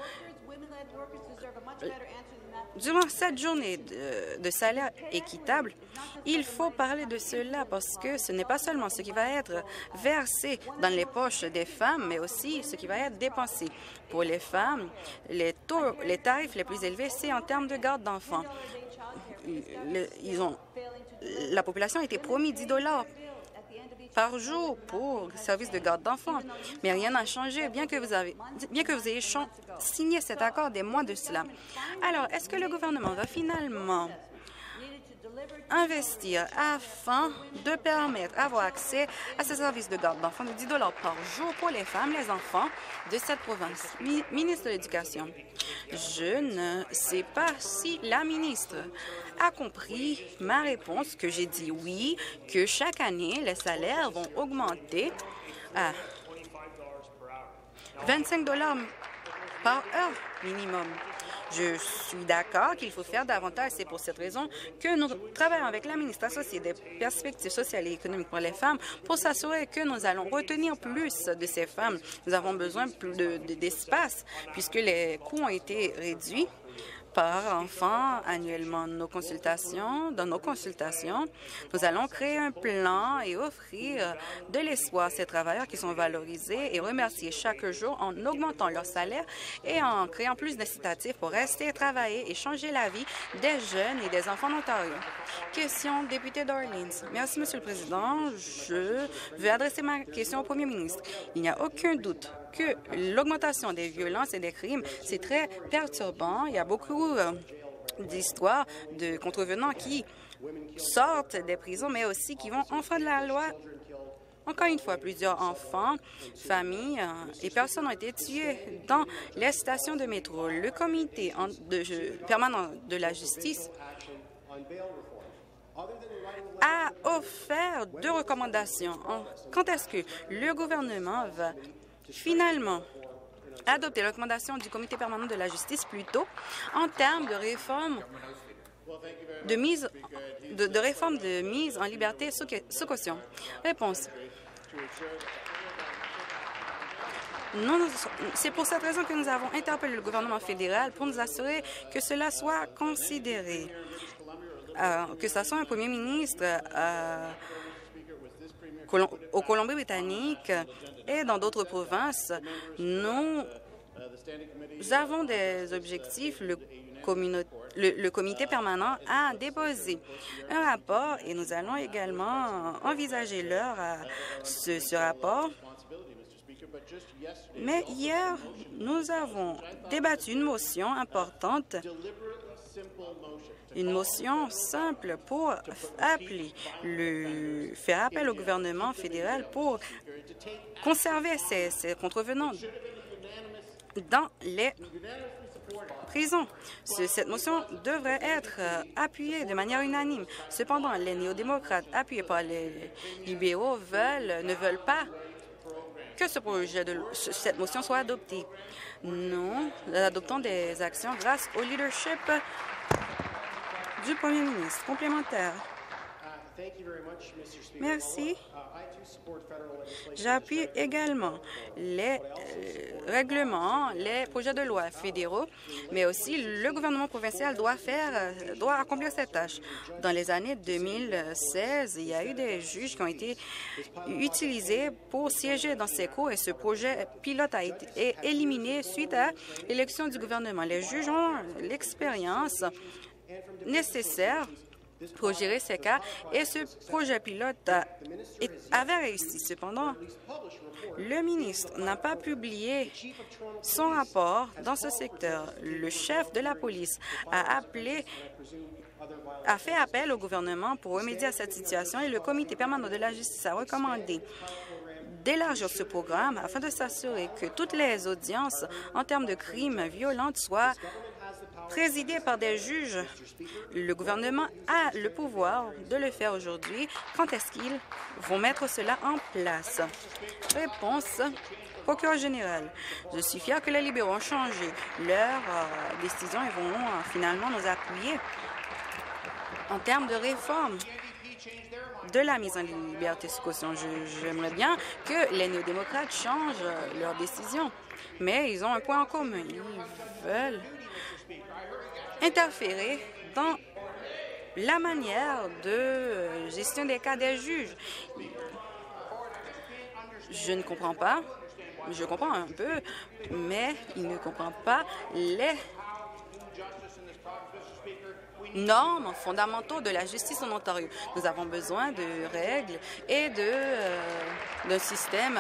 Durant cette journée de, de salaire équitable, il faut parler de cela parce que ce n'est pas seulement ce qui va être versé dans les poches des femmes, mais aussi ce qui va être dépensé. Pour les femmes, les taux, les tarifs les plus élevés, c'est en termes de garde d'enfants. Ils ont, la population a été promis dix dollars par jour pour service de garde d'enfants. Mais rien n'a changé, bien que vous, avez, bien que vous ayez signé cet accord des mois de cela. Alors, est-ce que le gouvernement va finalement investir afin de permettre d'avoir accès à ces services de garde d'enfants de dix dollars par jour pour les femmes, les enfants de cette province? Mi- ministre de l'Éducation, je ne sais pas si la ministre a compris ma réponse, que j'ai dit oui, que chaque année, les salaires vont augmenter à vingt-cinq dollars par heure minimum. Je suis d'accord qu'il faut faire davantage. C'est pour cette raison que nous travaillons avec la ministre associée des perspectives sociales et économiques pour les femmes pour s'assurer que nous allons retenir plus de ces femmes. Nous avons besoin plus de, de, d'espace puisque les coûts ont été réduits par enfant annuellement. Nos consultations, dans nos consultations, nous allons créer un plan et offrir de l'espoir à ces travailleurs qui sont valorisés et remerciés chaque jour en augmentant leur salaire et en créant plus d'incitatifs pour rester travailler et changer la vie des jeunes et des enfants d'Ontario. Question, député d'Orleans. Merci, Monsieur le Président. Je veux adresser ma question au Premier ministre. Il n'y a aucun doute que l'augmentation des violences et des crimes, c'est très perturbant. Il y a beaucoup euh, d'histoires de contrevenants qui sortent des prisons, mais aussi qui vont enfreindre la loi. Encore une fois, plusieurs enfants, familles et personnes ont été tués dans les stations de métro. Le comité de, permanent de la justice a offert deux recommandations. Quand est-ce que le gouvernement va finalement adopter les recommandations du comité permanent de la justice plutôt en termes de réforme de mise de, de réforme de mise en liberté sous, sous caution? Réponse. C'est pour cette raison que nous avons interpellé le gouvernement fédéral pour nous assurer que cela soit considéré. Euh, que ce soit un premier ministre euh, au Colombie-Britannique et dans d'autres provinces, nous avons des objectifs. Le, le, le comité permanent a déposé un rapport et nous allons également envisager l'heure à ce, ce rapport. Mais hier, nous avons débattu une motion importante, une motion simple pour appeler le, faire appel au gouvernement fédéral pour conserver ces, ces contrevenants dans les prisons. Ce, cette motion devrait être euh, appuyée de manière unanime. Cependant, les néo-démocrates appuyés par les libéraux veulent, ne veulent pas que ce projet de, cette motion soit adoptée. Nous adoptons des actions grâce au leadership du premier ministre. Complémentaire. Merci. J'appuie également les euh, règlements, les projets de loi fédéraux, mais aussi le gouvernement provincial doit faire, euh, doit accomplir cette tâche. Dans les années deux mille seize, il y a eu des juges qui ont été utilisés pour siéger dans ces cours et ce projet pilote a été éliminé suite à l'élection du gouvernement. Les juges ont l'expérience nécessaire pour gérer ces cas et ce projet pilote a, avait réussi. Cependant, le ministre n'a pas publié son rapport dans ce secteur. Le chef de la police a appelé a fait appel au gouvernement pour remédier à cette situation et le comité permanent de la justice a recommandé d'élargir ce programme afin de s'assurer que toutes les audiences en termes de crimes violents soient présidé par des juges. Le gouvernement a le pouvoir de le faire aujourd'hui. Quand est-ce qu'ils vont mettre cela en place? Réponse. Procureur général, je suis fier que les libéraux ont changé leur euh, décision et vont euh, finalement nous appuyer en termes de réforme de la mise en liberté sous caution. J'aimerais bien que les néo-démocrates changent euh, leur décision, mais ils ont un point en commun. Ils veulent interférer dans la manière de gestion des cas des juges. Je ne comprends pas, je comprends un peu, mais il ne comprend pas les normes fondamentaux de la justice en Ontario. Nous avons besoin de règles et de euh, d'un système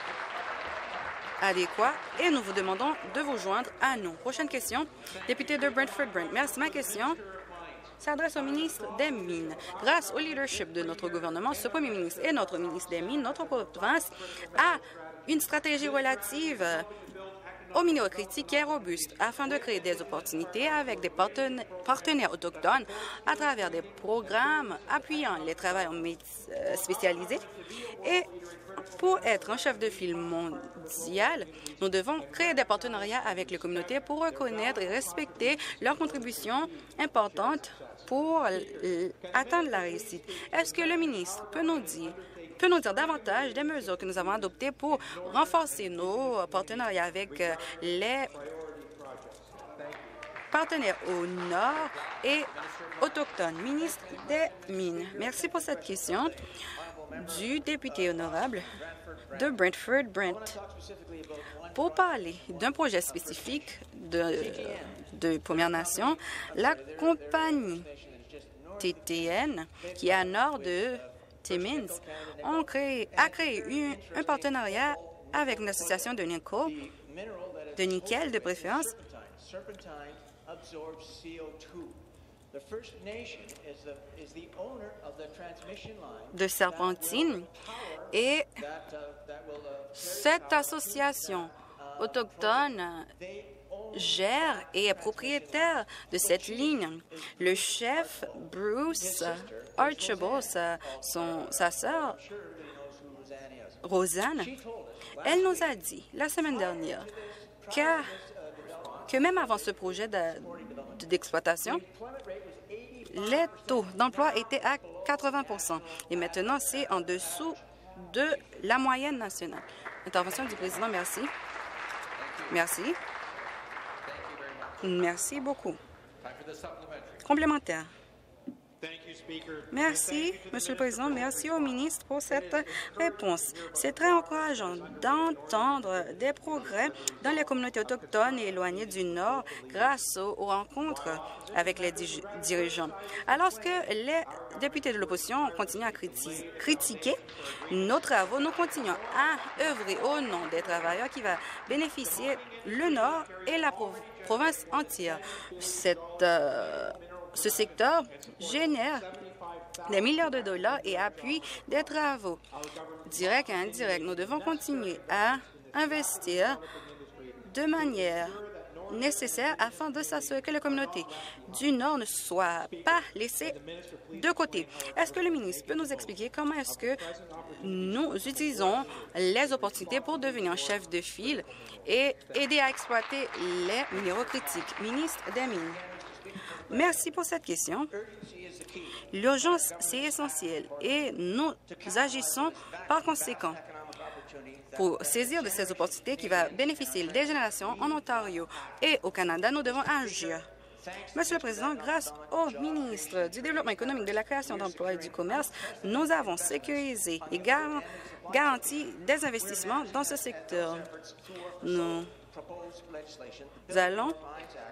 adéquat et nous vous demandons de vous joindre à nous. Prochaine question, député de Brantford-Brant. Merci. Ma question s'adresse au ministre des Mines. Grâce au leadership de notre gouvernement, ce premier ministre et notre ministre des Mines, notre province a une stratégie relative aux minéraux critiques qui est robuste afin de créer des opportunités avec des partenaires autochtones à travers des programmes appuyant les travailleurs spécialisés. Et pour être un chef de file mondial, nous devons créer des partenariats avec les communautés pour reconnaître et respecter leurs contributions importantes pour atteindre la réussite. Est-ce que le ministre peut nous dire peut nous dire davantage des mesures que nous avons adoptées pour renforcer nos partenariats avec les partenaires au Nord et autochtones? Ministre des Mines. Merci pour cette question du député honorable de Brantford-Brant. Pour parler d'un projet spécifique de, de Première Nation, la compagnie T T N, qui est à nord de Timmins, ont créé, a créé une, un partenariat avec une association de nickel, de nickel de préférence, de Serpentine et cette association autochtone gère et est propriétaire de cette ligne. Le chef Bruce Archibald, sa, son, sa sœur Rosanne, elle nous a dit la semaine dernière que, que même avant ce projet d'exploitation, les taux d'emploi étaient à quatre-vingts pour cent et maintenant c'est en dessous de la moyenne nationale. Intervention du président, merci. Merci. Merci beaucoup. Complémentaire. Merci, Monsieur le Président. Merci au ministre pour cette réponse. C'est très encourageant d'entendre des progrès dans les communautés autochtones et éloignées du Nord grâce aux, aux rencontres avec les dirigeants. Alors que les députés de l'opposition continuent à criti critiquer nos travaux, nous continuons à œuvrer au nom des travailleurs qui va bénéficier le Nord et la prov province entière. Cette... Euh, Ce secteur génère des milliards de dollars et appuie des travaux directs et indirects. Nous devons continuer à investir de manière nécessaire afin de s'assurer que les communautés du Nord ne soient pas laissées de côté. Est-ce que le ministre peut nous expliquer comment est-ce que nous utilisons les opportunités pour devenir chef de file et aider à exploiter les minéraux critiques? Ministre des Mines. Merci pour cette question. L'urgence, c'est essentiel et nous agissons par conséquent pour saisir de ces opportunités qui vont bénéficier des générations en Ontario et au Canada. Nous devons agir. Monsieur le Président, grâce au ministre du Développement économique, de la création d'emplois et du commerce, nous avons sécurisé et gar garanti des investissements dans ce secteur. Nous allons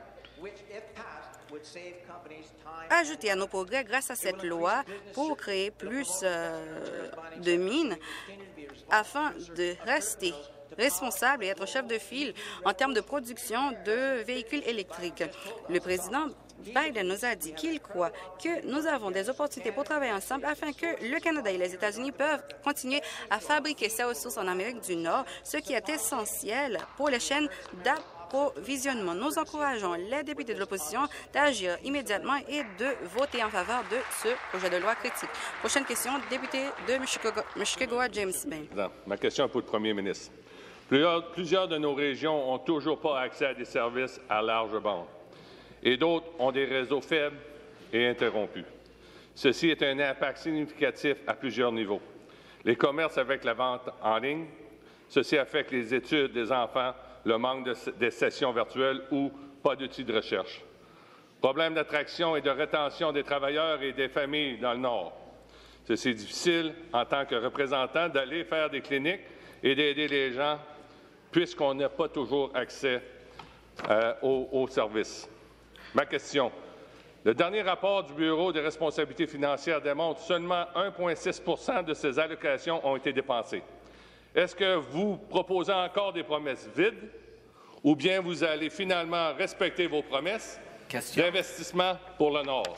ajouter à nos progrès grâce à cette loi pour créer plus euh, de mines afin de rester responsable et être chef de file en termes de production de véhicules électriques. Le président Biden nous a dit qu'il croit que nous avons des opportunités pour travailler ensemble afin que le Canada et les États-Unis peuvent continuer à fabriquer ces ressources en Amérique du Nord, ce qui est essentiel pour les chaînes d'approvisionnement. Nous encourageons les députés de l'opposition d'agir immédiatement et de voter en faveur de ce projet de loi critique. Prochaine question, député de Mushkegowuk, James Bay. Ma question est pour le premier ministre. Plusieurs, plusieurs de nos régions n'ont toujours pas accès à des services à large bande et d'autres ont des réseaux faibles et interrompus. Ceci est un impact significatif à plusieurs niveaux. Les commerces avec la vente en ligne, ceci affecte les études des enfants, le manque de, de sessions virtuelles ou pas d'outils de recherche. Problème d'attraction et de rétention des travailleurs et des familles dans le Nord. Ceci est difficile en tant que représentant d'aller faire des cliniques et d'aider les gens puisqu'on n'a pas toujours accès euh, aux, aux services. Ma question. Le dernier rapport du Bureau des responsabilités financières démontre que seulement un virgule six pour cent de ces allocations ont été dépensées. Est-ce que vous proposez encore des promesses vides ou bien vous allez finalement respecter vos promesses d'investissement pour le Nord?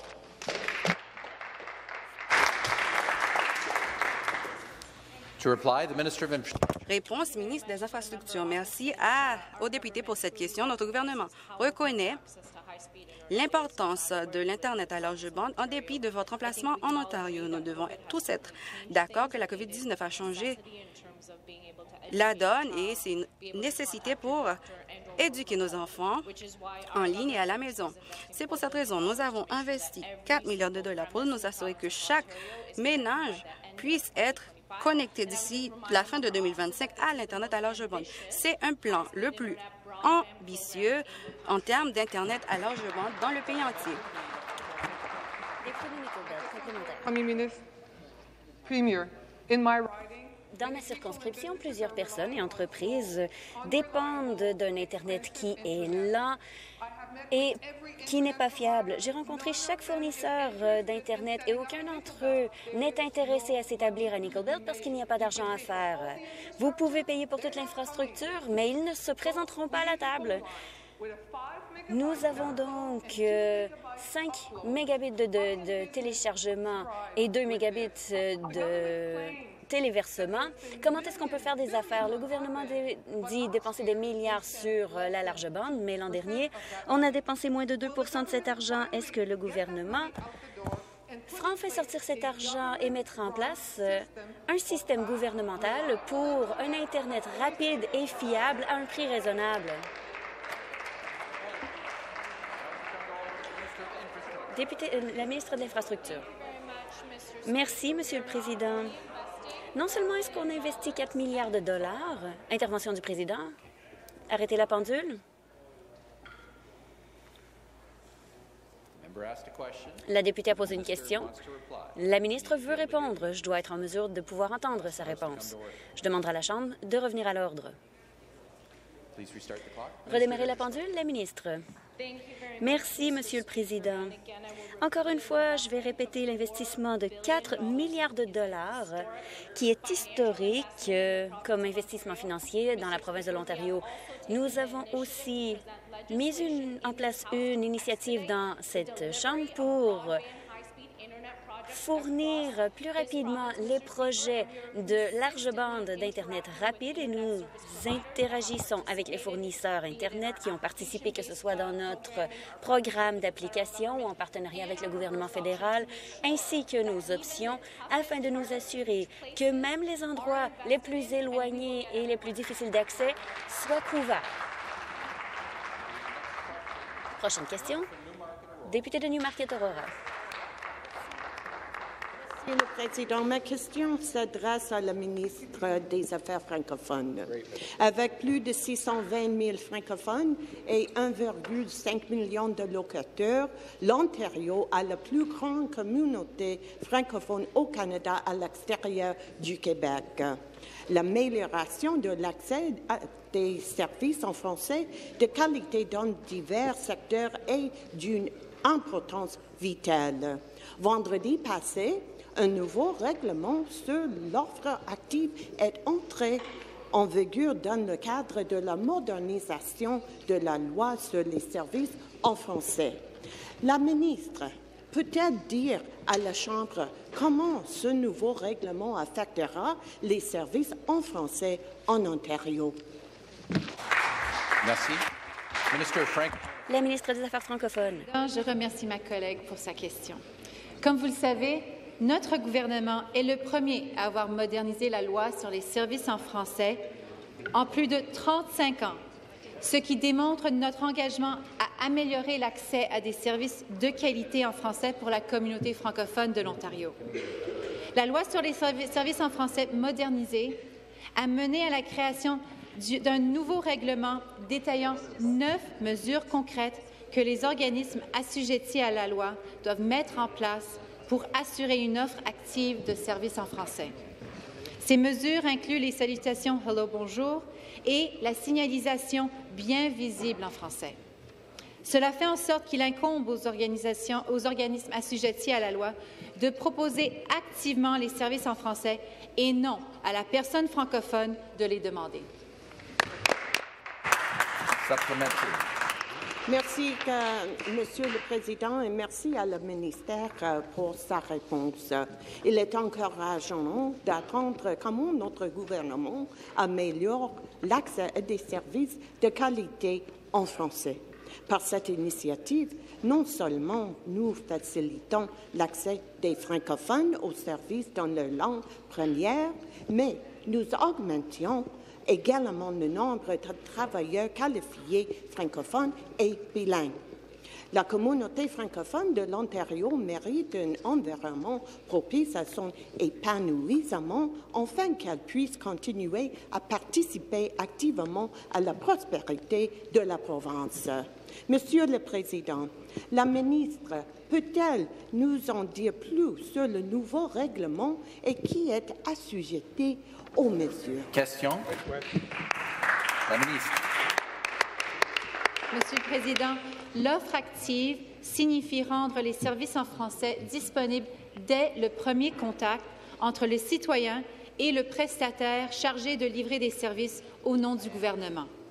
To reply, the Minister of Réponse, ministre des Infrastructures. Merci à, aux députés pour cette question. Notre gouvernement reconnaît l'importance de l'Internet à large bande en dépit de votre emplacement en Ontario. Nous devons tous être d'accord que la COVID dix-neuf a changé la donne et c'est une nécessité pour éduquer nos enfants en ligne et à la maison. C'est pour cette raison que nous avons investi quatre milliards de dollars pour nous assurer que chaque ménage puisse être connecté d'ici la fin de deux mille vingt-cinq à l'Internet à large bande. C'est un plan le plus ambitieux en termes d'Internet à large bande dans le pays entier. Premier ministre, Premier, in my Dans ma circonscription, plusieurs personnes et entreprises dépendent d'un Internet qui est lent et qui n'est pas fiable. J'ai rencontré chaque fournisseur d'Internet et aucun d'entre eux n'est intéressé à s'établir à Nickel Belt parce qu'il n'y a pas d'argent à faire. Vous pouvez payer pour toute l'infrastructure, mais ils ne se présenteront pas à la table. Nous avons donc euh, cinq mégabits de, de, de téléchargement et deux mégabits de téléversement. Comment est-ce qu'on peut faire des affaires? Le gouvernement dit dépenser des milliards sur la large bande, mais l'an dernier, on a dépensé moins de deux pour cent de cet argent. Est-ce que le gouvernement fera enfin sortir cet argent et mettra en place euh, un système gouvernemental pour un Internet rapide et fiable à un prix raisonnable? Député, euh, la ministre de l'Infrastructure. Merci, Monsieur le Président. Non seulement est-ce qu'on investit quatre milliards de dollars, intervention du président, arrêtez la pendule. La députée a posé une question. La ministre veut répondre. Je dois être en mesure de pouvoir entendre sa réponse. Je demanderai à la Chambre de revenir à l'ordre. Redémarrer la pendule, la ministre. Merci, Monsieur le Président. Encore une fois, je vais répéter l'investissement de quatre milliards de dollars qui est historique euh, comme investissement financier dans la province de l'Ontario. Nous avons aussi mis une, en place une initiative dans cette Chambre pour fournir plus rapidement les projets de large bande d'Internet rapide et nous interagissons avec les fournisseurs Internet qui ont participé, que ce soit dans notre programme d'application ou en partenariat avec le gouvernement fédéral, ainsi que nos options, afin de nous assurer que même les endroits les plus éloignés et les plus difficiles d'accès soient couverts. Prochaine question. Député de Newmarket-Aurora. Monsieur le Président, ma question s'adresse à la ministre des Affaires francophones. Avec plus de six cent vingt mille francophones et un virgule cinq million de locataires, l'Ontario a la plus grande communauté francophone au Canada à l'extérieur du Québec. L'amélioration de l'accès à des services en français de qualité dans divers secteurs est d'une importance vitale. Vendredi passé, un nouveau règlement sur l'offre active est entré en vigueur dans le cadre de la modernisation de la loi sur les services en français. La ministre peut-elle dire à la Chambre comment ce nouveau règlement affectera les services en français en Ontario? Merci. Ministre Frank. La ministre des Affaires francophones. Je remercie ma collègue pour sa question. Comme vous le savez, notre gouvernement est le premier à avoir modernisé la loi sur les services en français en plus de trente-cinq ans, ce qui démontre notre engagement à améliorer l'accès à des services de qualité en français pour la communauté francophone de l'Ontario. La loi sur les services en français modernisée a mené à la création d'un nouveau règlement détaillant neuf mesures concrètes que les organismes assujettis à la loi doivent mettre en place pour assurer une offre active de services en français. Ces mesures incluent les salutations « Hello, bonjour » et la signalisation bien visible en français. Cela fait en sorte qu'il incombe aux, organisations, aux organismes assujettis à la loi de proposer activement les services en français et non à la personne francophone de les demander. Merci, euh, Monsieur le Président, et merci à la ministère euh, pour sa réponse. Il est encourageant d'attendre comment notre gouvernement améliore l'accès à des services de qualité en français. Par cette initiative, non seulement nous facilitons l'accès des francophones aux services dans leur langue première, mais nous augmentions également le nombre de travailleurs qualifiés francophones et bilingues. La communauté francophone de l'Ontario mérite un environnement propice à son épanouissement afin qu'elle puisse continuer à participer activement à la prospérité de la province. Monsieur le Président, la ministre peut-elle nous en dire plus sur le nouveau règlement et qui est assujetti aux mesures? Question. La ministre. Monsieur le Président, l'offre active signifie rendre les services en français disponibles dès le premier contact entre le citoyen et le prestataire chargé de livrer des services au nom du gouvernement.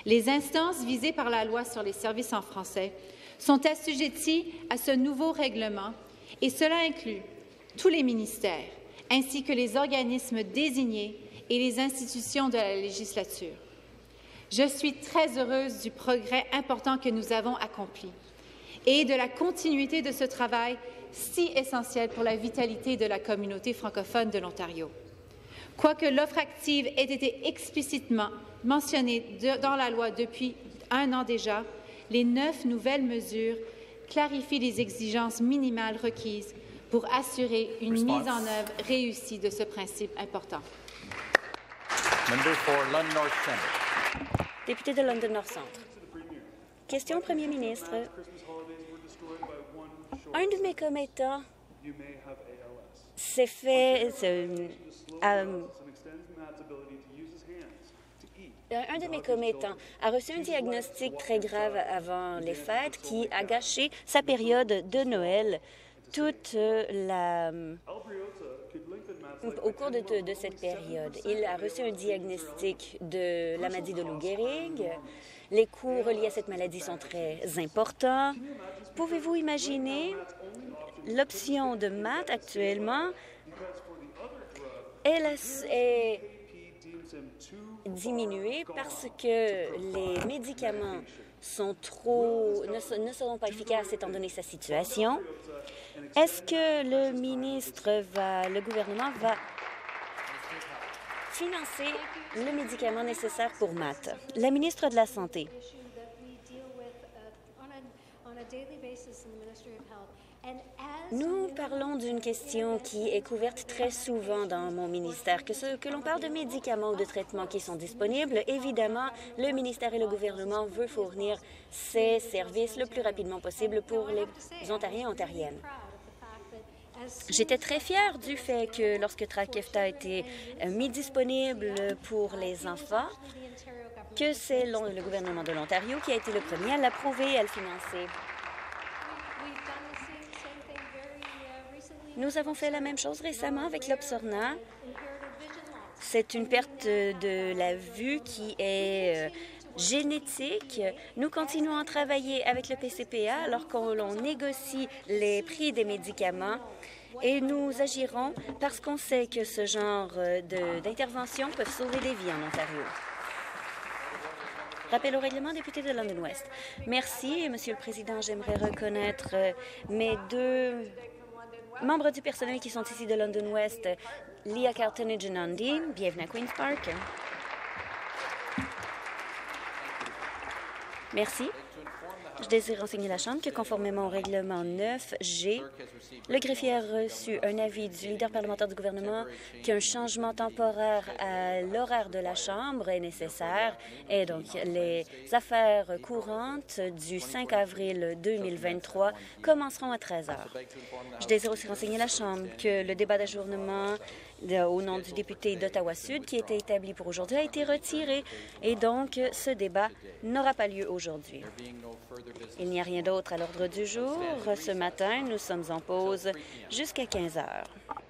Les instances visées par la loi sur les services en français sont assujetties à ce nouveau règlement et cela inclut tous les ministères ainsi que les organismes désignés et les institutions de la législature. Je suis très heureuse du progrès important que nous avons accompli et de la continuité de ce travail si essentiel pour la vitalité de la communauté francophone de l'Ontario. Quoique l'offre active ait été explicitement mentionnée de, dans la loi depuis un an déjà, les neuf nouvelles mesures clarifient les exigences minimales requises pour assurer une Response. mise en œuvre réussie de ce principe important. Member for London North Centre. Député de London North Centre. Question au Premier ministre. Un de mes commettants s'est fait... euh, euh, un de mes commettants a reçu un diagnostic très grave avant les fêtes qui a gâché sa période de Noël. Toute la... Au cours de, de cette période, il a reçu un diagnostic de la maladie de Lou Gehrig. Les coûts reliés à cette maladie sont très importants. Pouvez-vous imaginer l'option de maths actuellement elle est diminuée parce que les médicaments sont trop, ne, ne seront pas efficaces étant donné sa situation. Est-ce que le ministre va, le gouvernement va financer le médicament nécessaire pour Matt? La ministre de la Santé. Nous parlons d'une question qui est couverte très souvent dans mon ministère. Que, ce, que l'on parle de médicaments ou de traitements qui sont disponibles, évidemment, le ministère et le gouvernement veulent fournir ces services le plus rapidement possible pour les Ontariens et Ontariennes. J'étais très fière du fait que lorsque Trikafta a été mis disponible pour les enfants, que c'est le gouvernement de l'Ontario qui a été le premier à l'approuver et à le financer. Nous avons fait la même chose récemment avec l'Obsorna. C'est une perte de la vue qui est génétique. Nous continuons à travailler avec le P C P A alors qu'on négocie les prix des médicaments et nous agirons parce qu'on sait que ce genre d'interventions peuvent sauver des vies en Ontario. Rappel au règlement, député de London West. Merci, Monsieur le Président. J'aimerais reconnaître mes deux membres du personnel qui sont ici de London West, Leah Carlton et Janandi. Bienvenue à Queen's Park. Merci. Je désire renseigner la Chambre que, conformément au règlement neuf G, le greffier a reçu un avis du leader parlementaire du gouvernement qu'un changement temporaire à l'horaire de la Chambre est nécessaire et donc les affaires courantes du cinq avril deux mille vingt-trois commenceront à treize heures. Je désire aussi renseigner la Chambre que le débat d'ajournement au nom du député d'Ottawa-Sud qui était établi pour aujourd'hui a été retiré et donc ce débat n'aura pas lieu aujourd'hui. Il n'y a rien d'autre à l'ordre du jour. Ce matin, nous sommes en pause jusqu'à quinze heures.